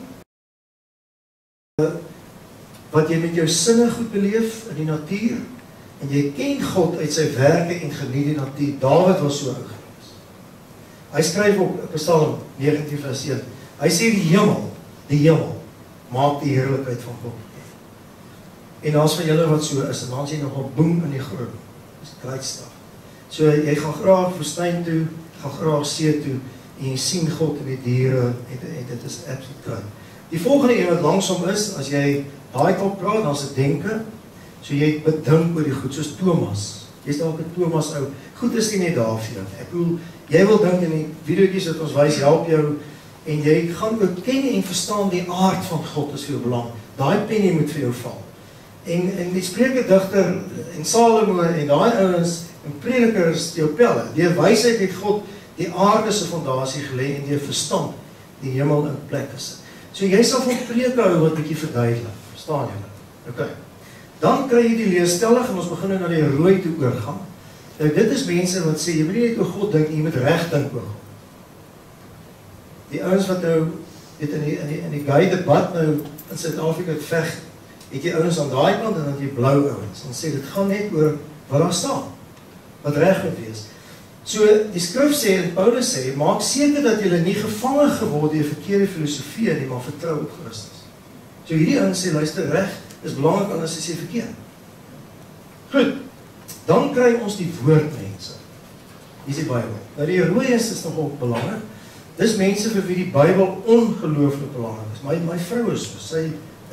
B: wat jy met jou sinne goed beleef in die natuur, en jy ken God uit sy werke en geniet die natuur. Dawid was so ingewees. Hy skryf op Psalm 19 vers 1, hy sê die hemel, maak die heerlikheid van God. En as van julle wat so is, en dan sê jy nogal boem in die groen, dis kruidstaf. So jy gaan graag woestyn toe, gaan graag see toe, en jy sien God in die diere, en dit is absoluut kruid. Die volgende een wat langsom is, as jy daai kop praat, dan is dit denke, so jy bedink oor die goed, soos Thomas. Jy is dalk 'n Thomas ou, goed is nie net daar vir jou. Ek bedoel, jy wil dink in die videoetjies wat ons wys, help jou, en jy gaan ook ken en verstaan die aard van God is vir jou belang. Daai pennie moet vir jou val. En die spreekdigter en Salomo en daai ouens en predikers, die pelle, die wysheid het God die aarde se fondasie gelê en die verstand die hemel in plek gesit. So jy sal van preke hou wat bietjie verduidelik. Verstaan julle? OK. Dan kry jy die leesstellig en ons begin nou na die rooi toe oorgaan. Nou dit is mense wat sê jy moet nie net oor God dink, jy moet reg dink oor God. Die ouens wat nou weet in die gay debat nou in Suid-Afrika het veg, het jy ouens aan daai kant en dan jy blou ouens. Dan sê dit gaan net oor wat daar staan. Wat reg moet wees. So die skrif sê en Paulus sê, maak seker dat julle nie gevange geword deur verkeerde filosofie nie, maar vertrou op Christus. So hierdie ouens sê luister, reg is belangrik, anders is jy verkeerd. Goed. Dan kry ons die woordmense. Hier is die Bybel. Nou die rooi is nogal belangrik. Dis mense vir wie die Bybel ongelooflik belangrik is. My vrou is so, sy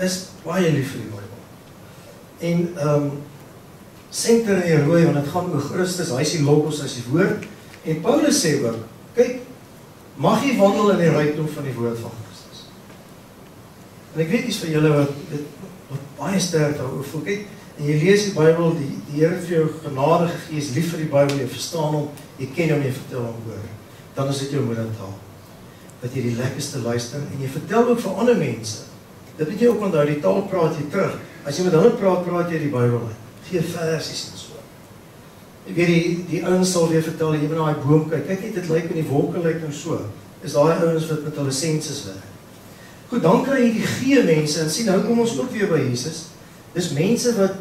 A: is baie lief vir die Bybel. En senter in die rooi, want het gaan oor Christus, hy is die logos, hy is die woord. En Paulus sê ook, kyk, mag jy wandel in die rykdom van die woord van Christus. En ek weet iets van julle wat baie sterk daaroor voel. Kyk, en jy lees die Bybel, die Here het vir jou genade gegee, is lief vir die Bybel, jy verstaan hom, jy ken hom, jy vertel hom oor. Dan is dit jou moedertaal. Dat jy die lekkerste luister, en jy vertel ook vir ander mense. Dit moet jy ook onthou, die taal praat jy terug. As jy met hulle praat, praat jy die Bybel uit. Gee versies en so. Ek weet die ouens sal weer vertel, jy moet na die boom kyk, kyk net, dit lyk in die wolke lyk nou so. Is daai ouens wat met hulle senses werk. Goed, dan kry jy die gee mense, en sien, nou kom ons ook weer by Jesus. Dis mense wat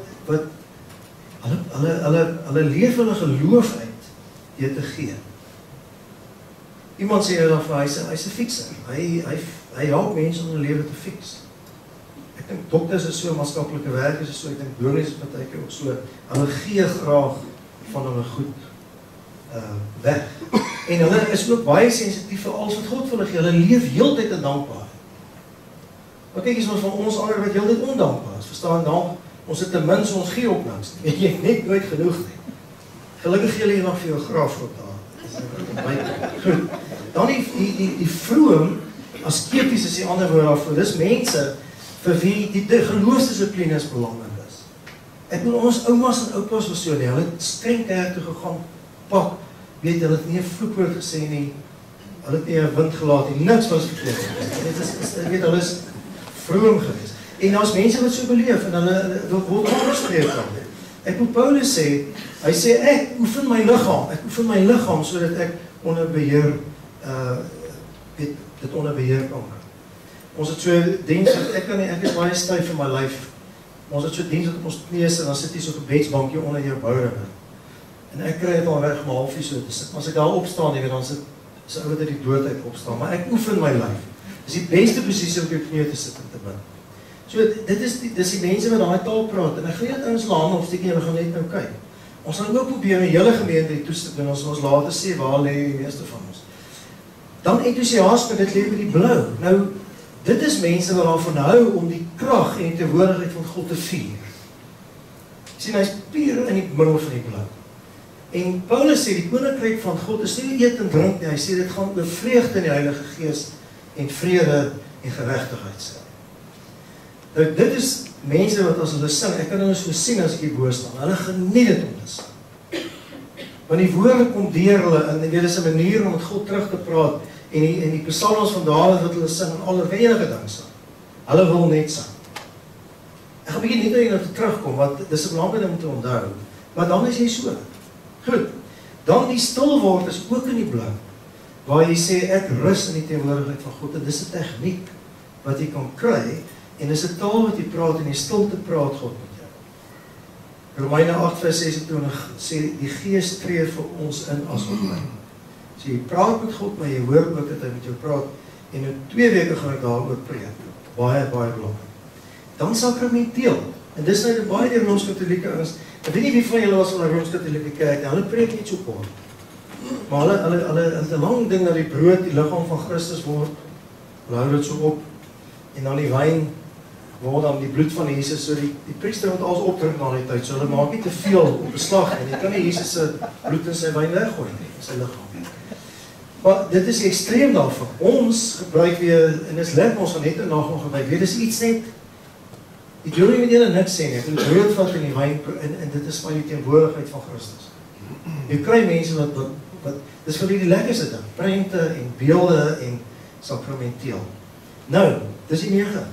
A: hulle leef hulle geloof uit, deur te gee. Iemand sê dan vir hy's 'n fikser. Hy help mense om hulle lewe te fix. Ek dink dokters is so, maatskaplike werkers is so, ek dink dominees is partykeer ook so. Hulle gee graag van hulle goed weg. En hulle is ook baie sensitief vir alles wat God vir hulle gee. Hulle leef heeltyd in dankbaarheid. Maar kyk eens ons van ons ander wat heeltyd ondankbaar is. Verstaan dan, ons het ten minste ons gee op niks. Weet jy, net nooit genoeg nie. Gelukkig gee hulle nog vir jou graaf op daar. Goed. Dan die vroom, asketies is die ander woord daarvoor, dis mense vir wie die geloofsdissiplines belangrik is. Ek bedoel, ons oumas en oupas was so nie, hulle het streng kerk toe gegaan, pak, weet, hulle het nie 'n vloekwoord gesê nie, hulle het nie 'n wind gelaat nie, niks was verkeerd. Weet, hulle is vroom geweest. En daar's mense wat so beleef, en hulle word aangespreek dan. Ek moet Paulus sê, hy sê, ek oefen my liggaam, sodat ek onder beheer, dit onder beheer kan bring. Ons het so diens, ek is baie styf in my lyf, ons het so diens op ons knees, en dan sit jy so gebedsbankje onder jou bouringe. En ek kry het al weg om 'n halfuur so te sit, maar as ek daar opstaan, dan sit ou wat uit die dood uit opstaan, maar ek oefen my lyf. Dis die beste posisie om op jou knie te sit en te bid. So, dis die mense wat daai taal praat, en ek gee dit ons laan, of steek jy, hulle gaan net nou kyk. Ons gaan ook probeer met hele gemeente die toestel doen, ons later sê, waar lê die meeste van ons. Dan enthousiasme, dit lê by die blou. Nou, dit is mense wat daarvan hou om die krag en die teenwoordigheid van God te vier. Sien, hy is puur in die middel van die blou. En Paulus sê, die koninkryk van God is nie eet en drink nie, hy sê, dit gaan oor vreugde in die Heilige Gees, en vrede en geregtigheid sê. Nou, dit is mense wat as hulle sing, ek kan hulle so sien as ek hier bo staan, hulle geniet dit om te sing. Want die woorde kom deur hulle, en dit is 'n manier om met God terug te praat, en die psalms van Dawid wat hulle sing, en allerwenige ding sing. Hulle wil net sing. Ek gaan bietjie net nou te terugkom, want dit is 'n belangrike ding om te onthou. Maar dan is jy so. Goed. Dan die stil word is ook in die blou, waar jy sê, ek rus in die teenwoordigheid van God, en dis 'n tegniek wat jy kan kry, en dis 'n taal wat jy praat, en die stilte praat God met jou. Romeine 8:26 sê, die Gees tree vir ons in as opleiding. So jy praat met God, maar jy hoor ook dat hy met jou praat, en in 2 weke gaan ek daaroor preek. Baie, baie belangrijk. Dan sakramenteel, en dis nou baie die Rooms-Katholieke is, ek weet nie wie van julle was van die Rooms-Katholieke kerk, hulle preek niet so kort, maar hulle het 'n lang ding dat die brood die liggaam van Christus word, hulle hou dit so op, en dan die wyn word dan die bloed van Jesus, so die priester moet alles opdrink na die tyd, so hulle maak nie te veel op beslag, en jy kan nie Jesus se bloed in sy wyn weggooi nie, in sy liggaam. Maar dit is die extreem daarvan. Ons gebruik weer, en dis lekker ons van net en nagel gebruik, weer dis iets net, die jury met julle niks sê nie, ek wil brood vat in die wyn, en dit is maar die teenwoordigheid van Christus. Jy kry mense wat dis vir die lekkerste ding, prente en beelde en sakramenteel. Nou, dis die 9.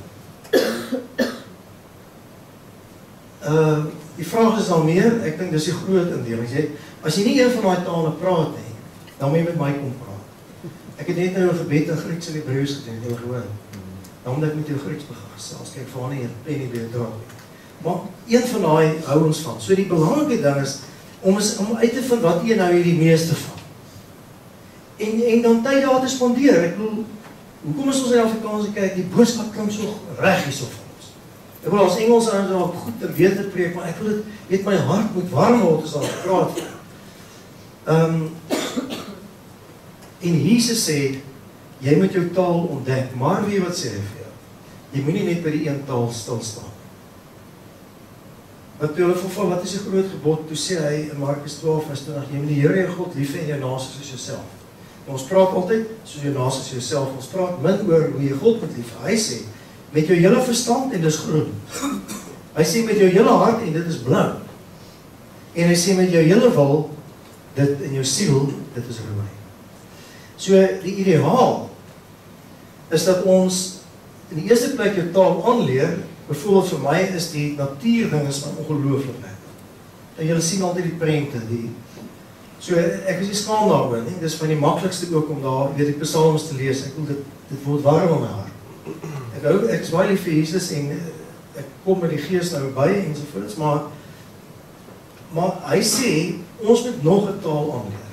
A: Die vraag is dan meer, ek dink dis die groot indeling, as jy nie een van die tale praat nie, dan moet jy met my kom praat. Ek het net nou 'n gebed in Grieks en Hebreëus gedoen, het julle gehoor. Dan moet ek met jou Grieks begin gesels, kyk vir wanneer jy pen nie weer dra nie. Maar een van daai hou ons van. So die belangrike ding is om uit te vind wat jy nou hier die meeste van. En dan tyd daar te spandeer. Ek bedoel, hoekom is ons in Afrikaanse kyk, die boodskap klink so reg hierso van ons. Ek wil as Engels aan daar goed en beter preek, maar ek wil dit, weet my hart moet warm word as daar praat. En Jesus sê, jy moet jou taal ontdek, maar wie wat sê hy vir jou? jy moenie net by die een taal stil staan. Want toe hulle verval, wat is die groot gebod? Toe sê hy in Markus 12:20, jy moet die Here jou God lief hê en jou naaste soos jouself. En ons praat altyd soos jou naaste soos jouself. Ons praat min oor hoe jy God moet lief hê. Hy sê met jou hele verstand en dis groen. Hy sê met jou hele hart en dit is blou. En hy sê met jou hele wil, dit in jou siel, dit is rooi. So die ideaal is dat ons in die eerste plek jou taal aanleer. Byvoorbeeld vir my is die natuurding is ongelooflik lekker. En julle sien altyd die prente, so ek is nie skaam daaroor nie. Dis van die maklikste ook om daar weer die psalms te lees. Ek wil dit word warm in my hart. Ek is baie lief vir Jesus en ek kom met die Gees nou by ensovoorts, maar hy sê ons moet nog 'n taal aanleer.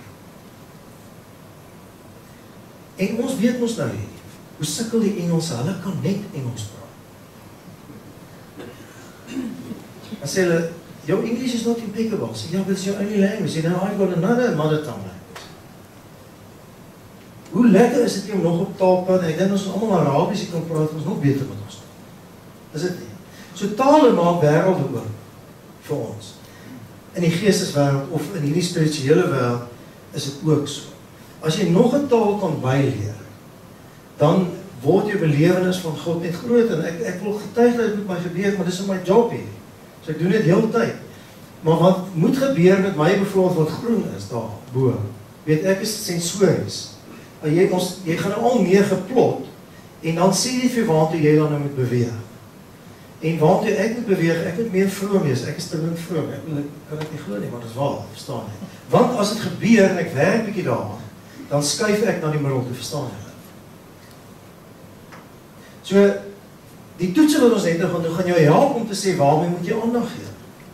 A: En ons weet mos nou nie. Hoe sukkel die Engelse? Hulle kan net Engels praat. Dan sê hulle, your English is not impeccable. Sê, ja, but it's your only language. Sê, now I've got another mother tongue language. Hoe lekker is dit om nog op taal praat, en ek dink ons allemaal Arabies kan praat, ons nog beter met ons. Is dit nie? So tale maak wêrelde oop vir ons. In die geesteswêreld of in hierdie spirituele wêreld is dit ook so. As jy nog 'n taal kan byleer, dan word jou belewenis van God net groot, en ek wil getuig dat dit met my gebeur, maar dis in my job hier. So ek doen dit heel tyd. Maar wat moet gebeur met my bijvoorbeeld wat groen is daar bo? Weet ek is sensories. Jy gaan al meer geplot, en dan sê jy vir waartoe jy dan nou moet beweeg. En waartoe ek moet beweeg, ek moet meer vroom wees, ek is te min vroom, kan ek nie glo nie, maar dit is waar, verstaan nie. Want as dit gebeur, en ek werk bietjie daar, dan skuif ek na die middel te verstaan nie. So, die toetse wat ons net gaan jou help om te sê, waarmee moet jy aandag gee?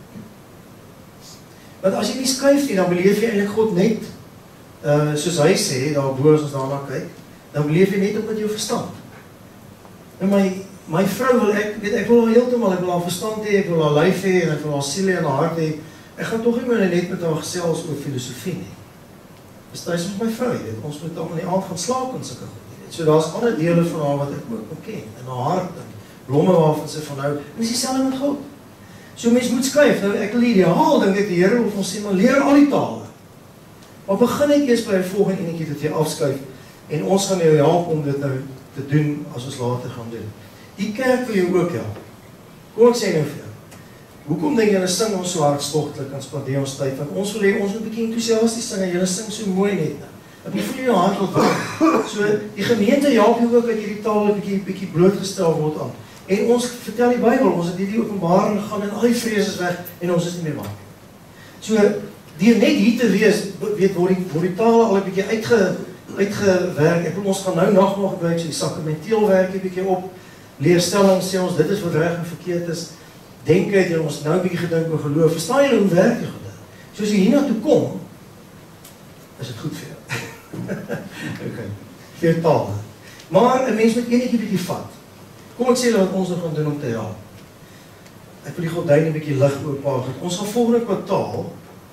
A: Want as jy nie skuif nie, dan beleef jy eintlik God net, soos hy sê, daar bo as ons daarna kyk, dan beleef jy net op met jou verstand. En my vrou wil ek wil haar heeltemal, ek wil haar verstand hê, ek wil haar lyf hê, en ek wil haar siel hê en haar hart hê. Ek gaan tog nie net met haar gesels oor filosofie nie. Dis tuis met my vrou, ons moet dan in die aand gaan slaap en sulke goed. So daar's ander dele van haar wat ek ook ken, in haar hart, en blomme waarvan sy van nou, en dis dieselfde met God. So mens moet skuif, nou ek wil ideaal, dink ek die Here wil ons sê, maar leer al die tale. Maar begin ek eers by die volgende enetjie dat jy afskuif, en ons gaan jou help om dit nou te doen, as ons later gaan doen. Die kerk wil jou ook help. Kom ek sê nou vir jou, hoekom dink julle sing ons so hartstogtelik en spandeer ons tyd, want ons wil hê ons moet bietjie entoesiasties sing, en julle sing so mooi net nou. Ek voel jou hart wat warm. So die gemeente help jou ook dat hierdie taal 'n bietjie blootgestel word aan. En ons vertel die Bybel, ons het hierdie Openbaring gegaan en al die vrees is weg en ons is nie meer bang. So deur net hier te wees, weet word die tale al 'n bietjie uitgewerk. Ek wil ons gaan nou nagmaal gebruik, so die sakramenteel werk 'n bietjie op. Leerstelling sê ons dit is wat reg en verkeerd is. Denk uit ons nou 'n bietjie gedink oor geloof. Verstaan julle hoe werk jy gedink? So as jy hiernatoe kom, is dit goed vir jou. Okay. Vir taal. Maar 'n mens moet enetjie bietjie vat. Kom ek sê wat ons nog gaan doen om te help. Ek wil die gordyn 'n bietjie lig oopmaak. Ons gaan volgende kwartaal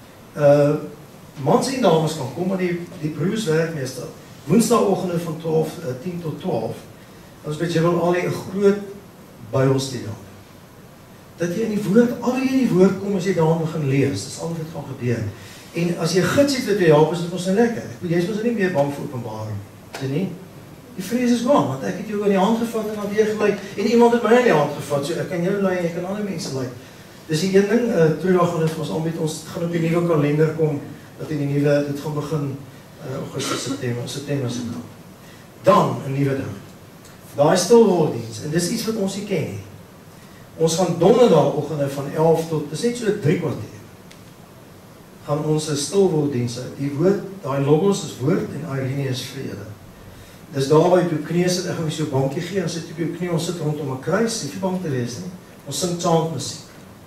A: mans en dames kan kom, maar die broers werk meestal woensdagoggende van 10 tot 12. Ons weet jy wil al 'n groot Bybelstudie. Dat jy in die woord, al jy in die woord kom as jy daarin begin lees, dis al wat gaan gebeur. En as jy gids het wat jy help, is dit ons lekker. Jy is ons nie meer bang vir Openbaring. Is dit nie? Die vrees is gaan, want ek het jou in die hand gevat en dan weer gelei, en iemand het my in die hand gevat, so ek kan jou lei en ek kan ander mense lei. Dis die een ding, terug gaan dit vir ons aanbied, ons gaan op die nuwe kalender kom, dat in die nuwe, dit gaan begin Augustus, September se kant. Dan 'n nuwe ding. Daai stilworddiens, en dis iets wat ons nie ken nie. Ons gaan donderdagoggende van 11 tot, dis net so 3 kwartier. Gaan ons 'n stilworddiens. Die woord, daai logos is woord en Irene is vrede. Dis daar waar jy op jou knie sit, ek gaan jy so 'n bankie gee, en sit jy op jou knie, ons sit rondom 'n kruis, nie vir bang te wees nie. Ons sing chantmusiek.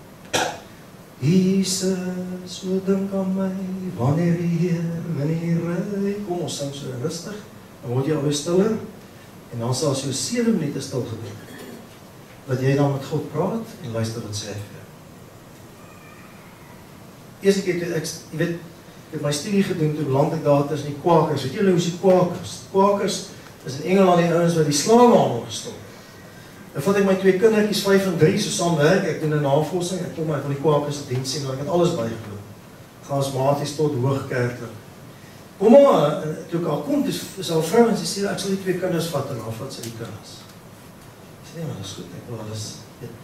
A: Jesus, so dink aan my, wanneer die ry, kom ons sing so rustig, dan word jy alweer stiller, en dan sal so 7 minute stil gebeur, dat jy dan met God praat, en luister wat sê vir jou. Eerste keer, jy weet, ek het my studie gedoen, toe beland ek daar tussen die kwakers, weet julle hoe is die kwakers? Kwakers is in Engeland die ouens wat die slawe handel gestop.
B: Dan vat ek my 2 kindertjies, 5 en 3, so saamwerk, ek doen 'n navorsing, ek kom uit van die Kwakers diens en ek het alles bygeloop. Gaan ons maties tot Hoogkerk. Ouma, toe ek al kom, is al vrou en sy sê, ek sal die 2 kinders vat en dan vat sy die kinders. Ek sê, nee, maar dat is goed, ek wil alles.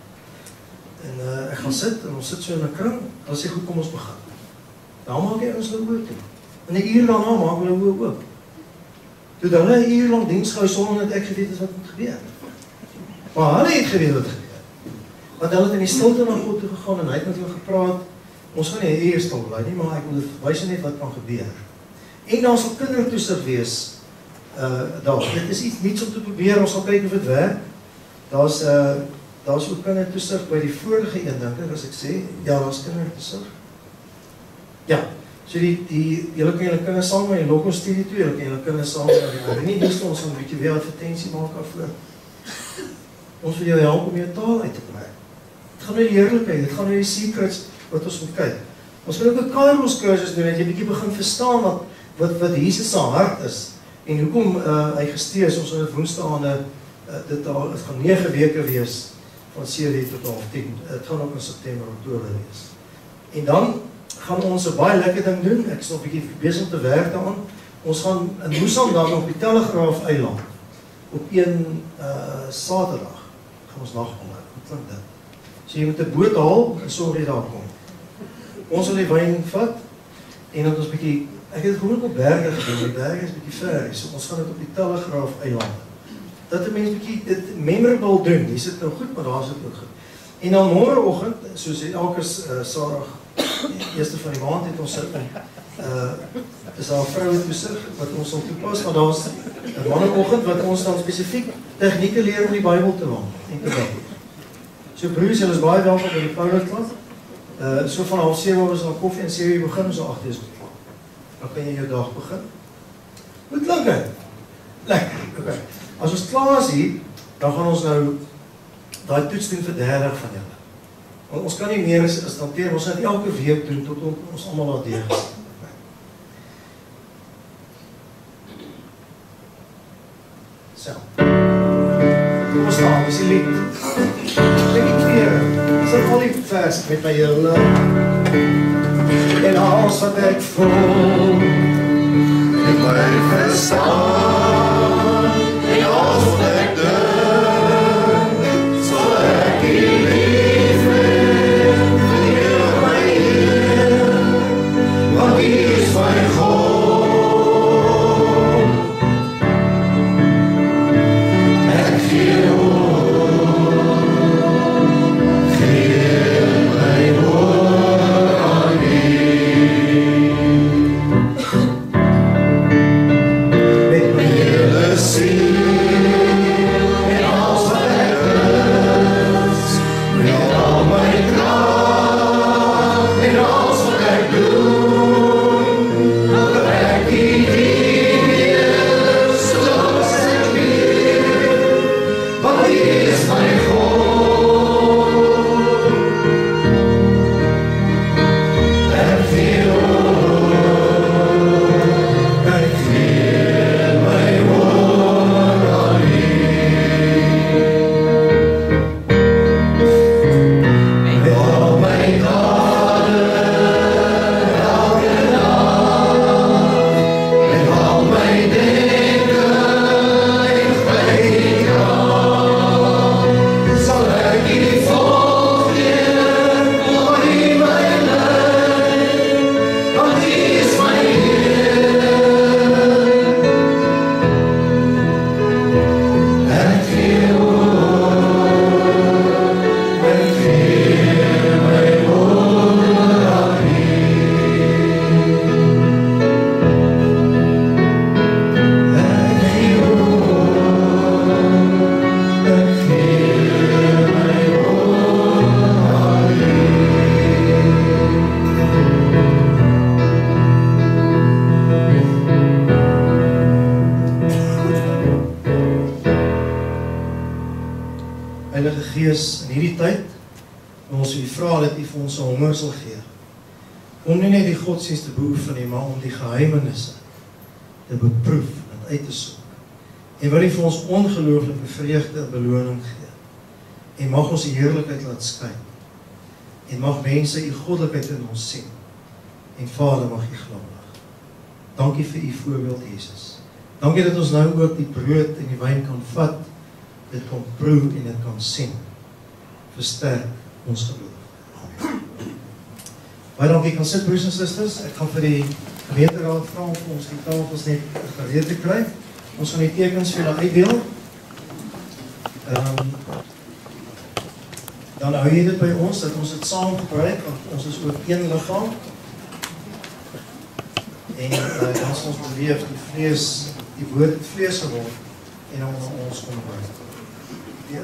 B: En ek gaan sit en ons sit so in 'n kring, en sê, goed, kom ons begin. Dan maak jy ons nou oor toe. En 'n uur daarna maak hulle oor oop. Toe dan 'n uur lang diens gehou sonder dat ek geweet het wat moet gebeur. Maar hulle het geweet wat gebeur. Want hulle het in die stilte na God toe gegaan en hy het met hulle gepraat. Ons gaan nie 'n uur stil bly nie, maar ek wil wys net wat kan gebeur. En daar sal kindertoesig wees. Daar, dit is iets niets om te probeer, ons sal kyk of dit werk. Daar's ook kindertoesig by die vorige een, dink ek, as ek sê, ja, daar's kindertoesig. Ja, so julle kan julle kinders saam met die Loko studie toe, julle kan julle kinders saam met die nie dis ons gaan 'n bietjie weer advertensie maak daarvoor. Ons wil jou help om jou taal uit te brei. Dit gaan oor die heerlikheid, dit gaan oor die secrets wat ons moet kyk. Ons wil ook 'n Kairos kursus doen, dat jy bietjie begin verstaan wat Jesus se hart is en hoekom hy gestuur is. Ons het woensdaande dit gaan 9 weke wees van 7 tot 10. Dit gaan ook in September, Oktober wees. En dan gaan ons 'n baie lekker ding doen. Ek is nog 'n bietjie besig om te werk daaraan. Ons gaan in Mosambik op die Telegraaf eiland op een Saterdag gaan ons nagmaal. Hoe klink dit? So jy moet 'n boot haal en sorg jy daar kom. Ons sal die wyn vat en dan ons bietjie, ek het gewoonlik op berge gedoen, die berge is bietjie ver, so ons gaan dit op die Telegraaf eiland. Dat 'n mens bietjie dit memorable doen. Hier sit nou goed, maar daar sit ook goed. En dan môreoggend, soos elke Saterdag, die eerste van die maand het ons sit is daar vroue toesig wat ons sal toepas, maar daar's 'n maandagooggend wat ons dan spesifiek tegnieke leer om die Bybel te lang en te bid. So broers, julle is baie welkom by die Paulusklas. So van 6:30 is dan koffie en 7:00 begin ons 8:00 is klaar. Dan kan jy jou dag begin. Hoe klink dit? Lekker. Okay. As ons klaar is hier, dan gaan ons nou daai toets doen vir 30 van julle. Want ons kan nie meer as hanteer, ons gaan elke week doen tot ons almal daar deeg is. So. Kom ons staan, dis die lied. Dink ek weer, sing al die vers met my hele. En alles wat ek voel, en my verstaan, en alles wat ek dink, sal ek die lief hê, vir my Heer, want hy is my God. Ek gee my woord aan U. Met my hele siel en alles wat ek is, met al my krag en alles wat ek doen, dat ek die weer soos ek leef, want hy is my God. Heilige Gees, in hierdie tyd, ons wil vra dat U vir ons 'n honger sal gee. Om nie net die godsdienst te beoefen nie, maar om die geheimenisse te beproef en uit te soek. En wil U vir ons ongelooflike vreugde en beloning gee.
A: En mag ons die heerlikheid laat skyn. En mag mense u goddelikheid in ons sien. En Vader, mag u glimlag. Dankie vir u voorbeeld, Jesus. Dankie dat ons nou ook die brood en die wyn kan vat, dit kan proe en dit kan sien. Versterk ons geloof. Baie dankie, kan sit broers en susters. Ek gaan vir die gemeenteraad vra om vir ons die tafels net gereed te kry. Ons gaan die tekens vir julle uitdeel. Dan hou jy dit by ons, dat ons dit saam gebruik, want ons is ook een liggaam. En dan is ons beleef die woord het vlees geword, en ons kom gebruik. Ja.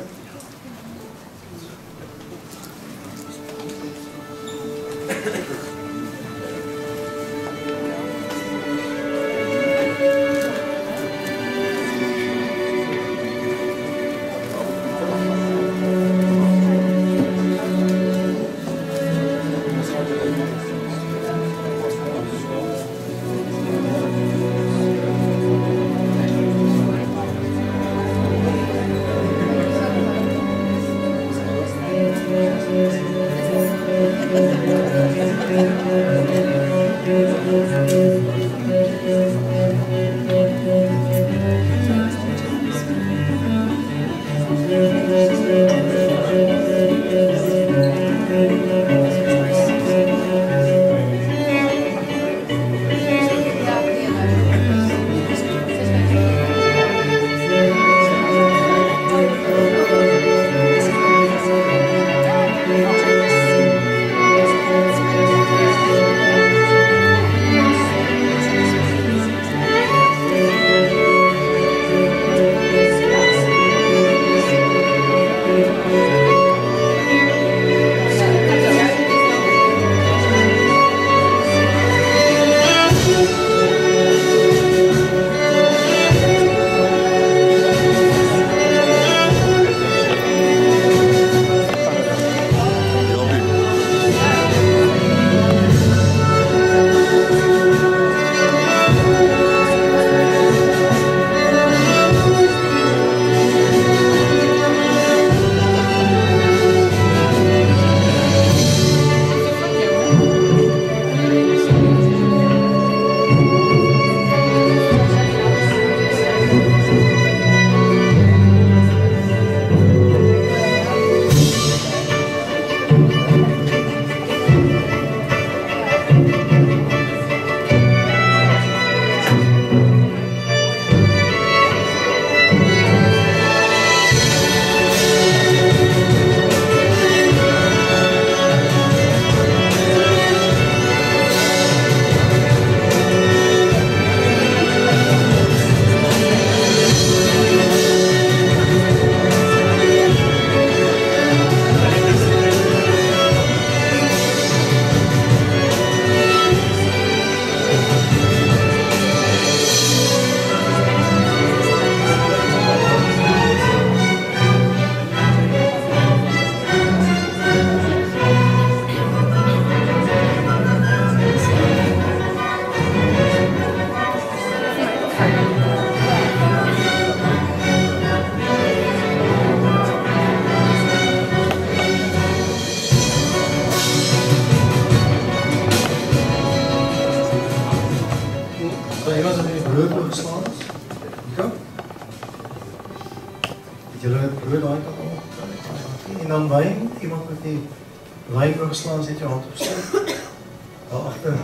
A: En dan wijn, iemand met die wijn oorgeslaan, zet je hand op stuk. Daarachter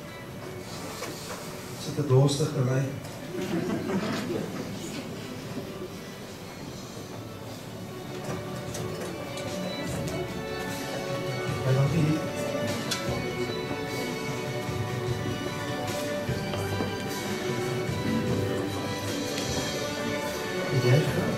A: zit het dorstig bij mij. En dan die. Jij gaat.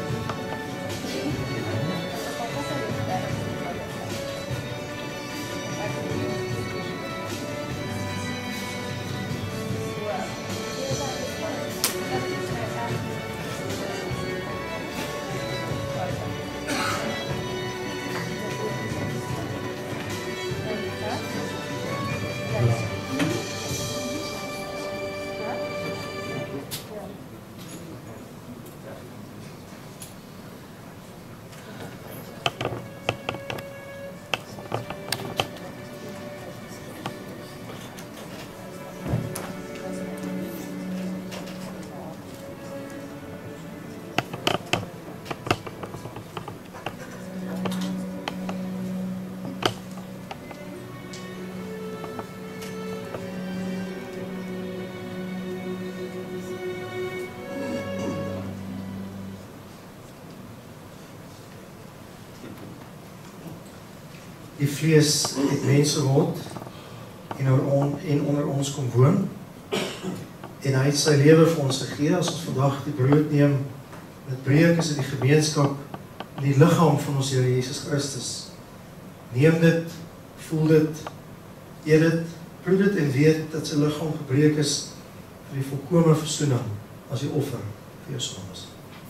A: die vlees het mens geword en onder ons kom woon. En hy het sy lewe vir ons gegee. As ons vandag die brood neem, dit breek is in die gemeenskap, in die liggaam van ons Here Jesus Christus. Neem dit, voel dit, eet dit, proe dit en weet dat sy liggaam gebreek is vir die volkome versoening as die offer vir jou sondes.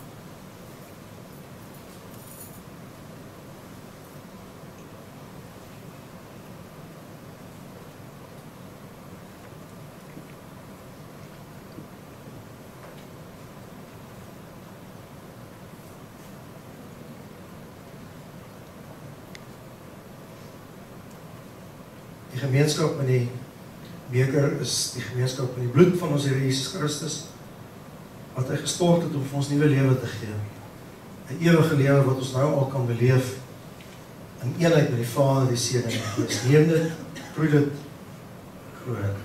A: Die gemeenskap met die beker is die gemeenskap met die bloed van ons Here Jesus Christus, wat hy gestort het om vir ons nuwe lewe te gee. 'n Ewige lewe wat ons nou al kan beleef in eenheid met die Vader, die Seun en die Gees. Neem dit, proe dit, glo dit.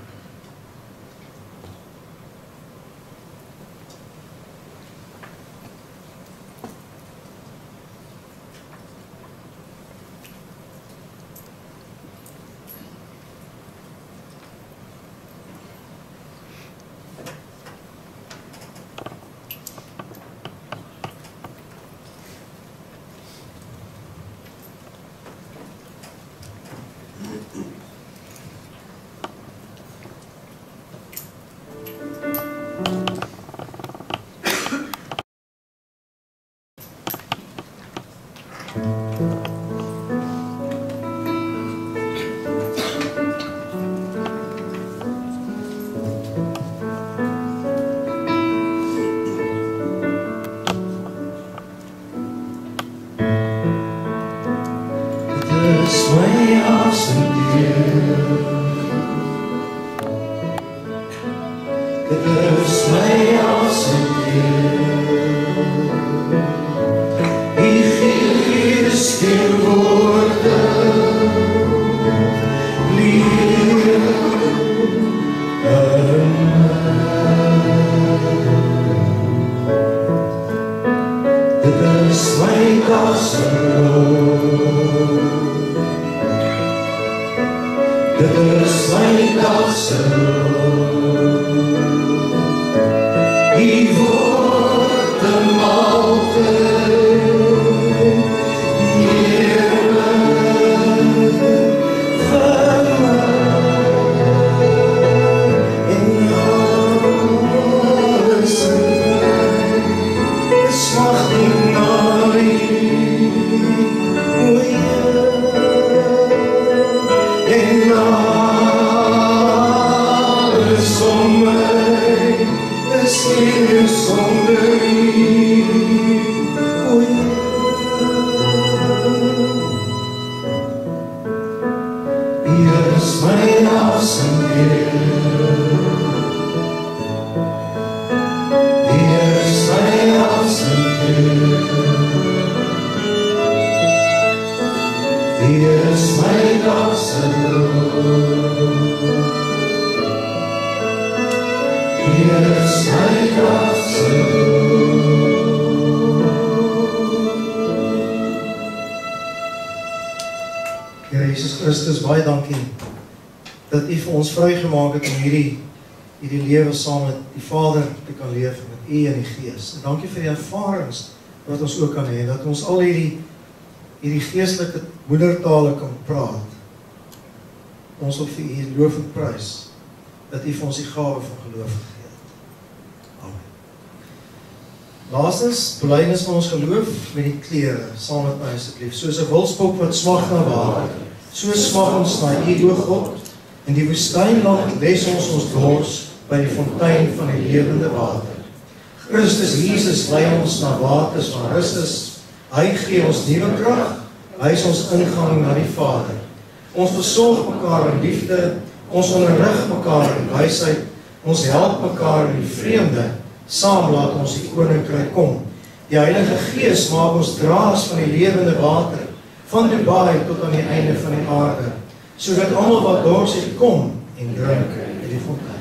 A: Here Jesus Christus, baie dankie dat U vir ons vrygemaak het om hierdie lewe saam met die Vader te kan leef met U en die Gees. En dankie vir die ervarings wat ons ook kan hê, dat ons al hierdie geestelike moedertale kan praat. Ons wil vir U loof en prys dat U vir ons die gawe van geloof gegee het. Amen. Laastens, belydenis van ons geloof met die klere, saam met my asseblief. Soos 'n wilsbok wat smag na water, so smag ons na U, o God. In die woestynland les ons dors by die fontein van die lewende water. Christus Jesus lei ons na waters van rus. Hy gee ons nuwe krag. Hy is ons ingang na die Vader. Ons versorg mekaar in liefde, ons onderrig mekaar in wysheid, ons help mekaar in die vreemde, saam laat ons die koninkryk kom. Die Heilige Gees maak ons draers van die lewende water, van Dubai tot aan die einde van die aarde, sodat almal wat dors het kom en drink uit die fontein.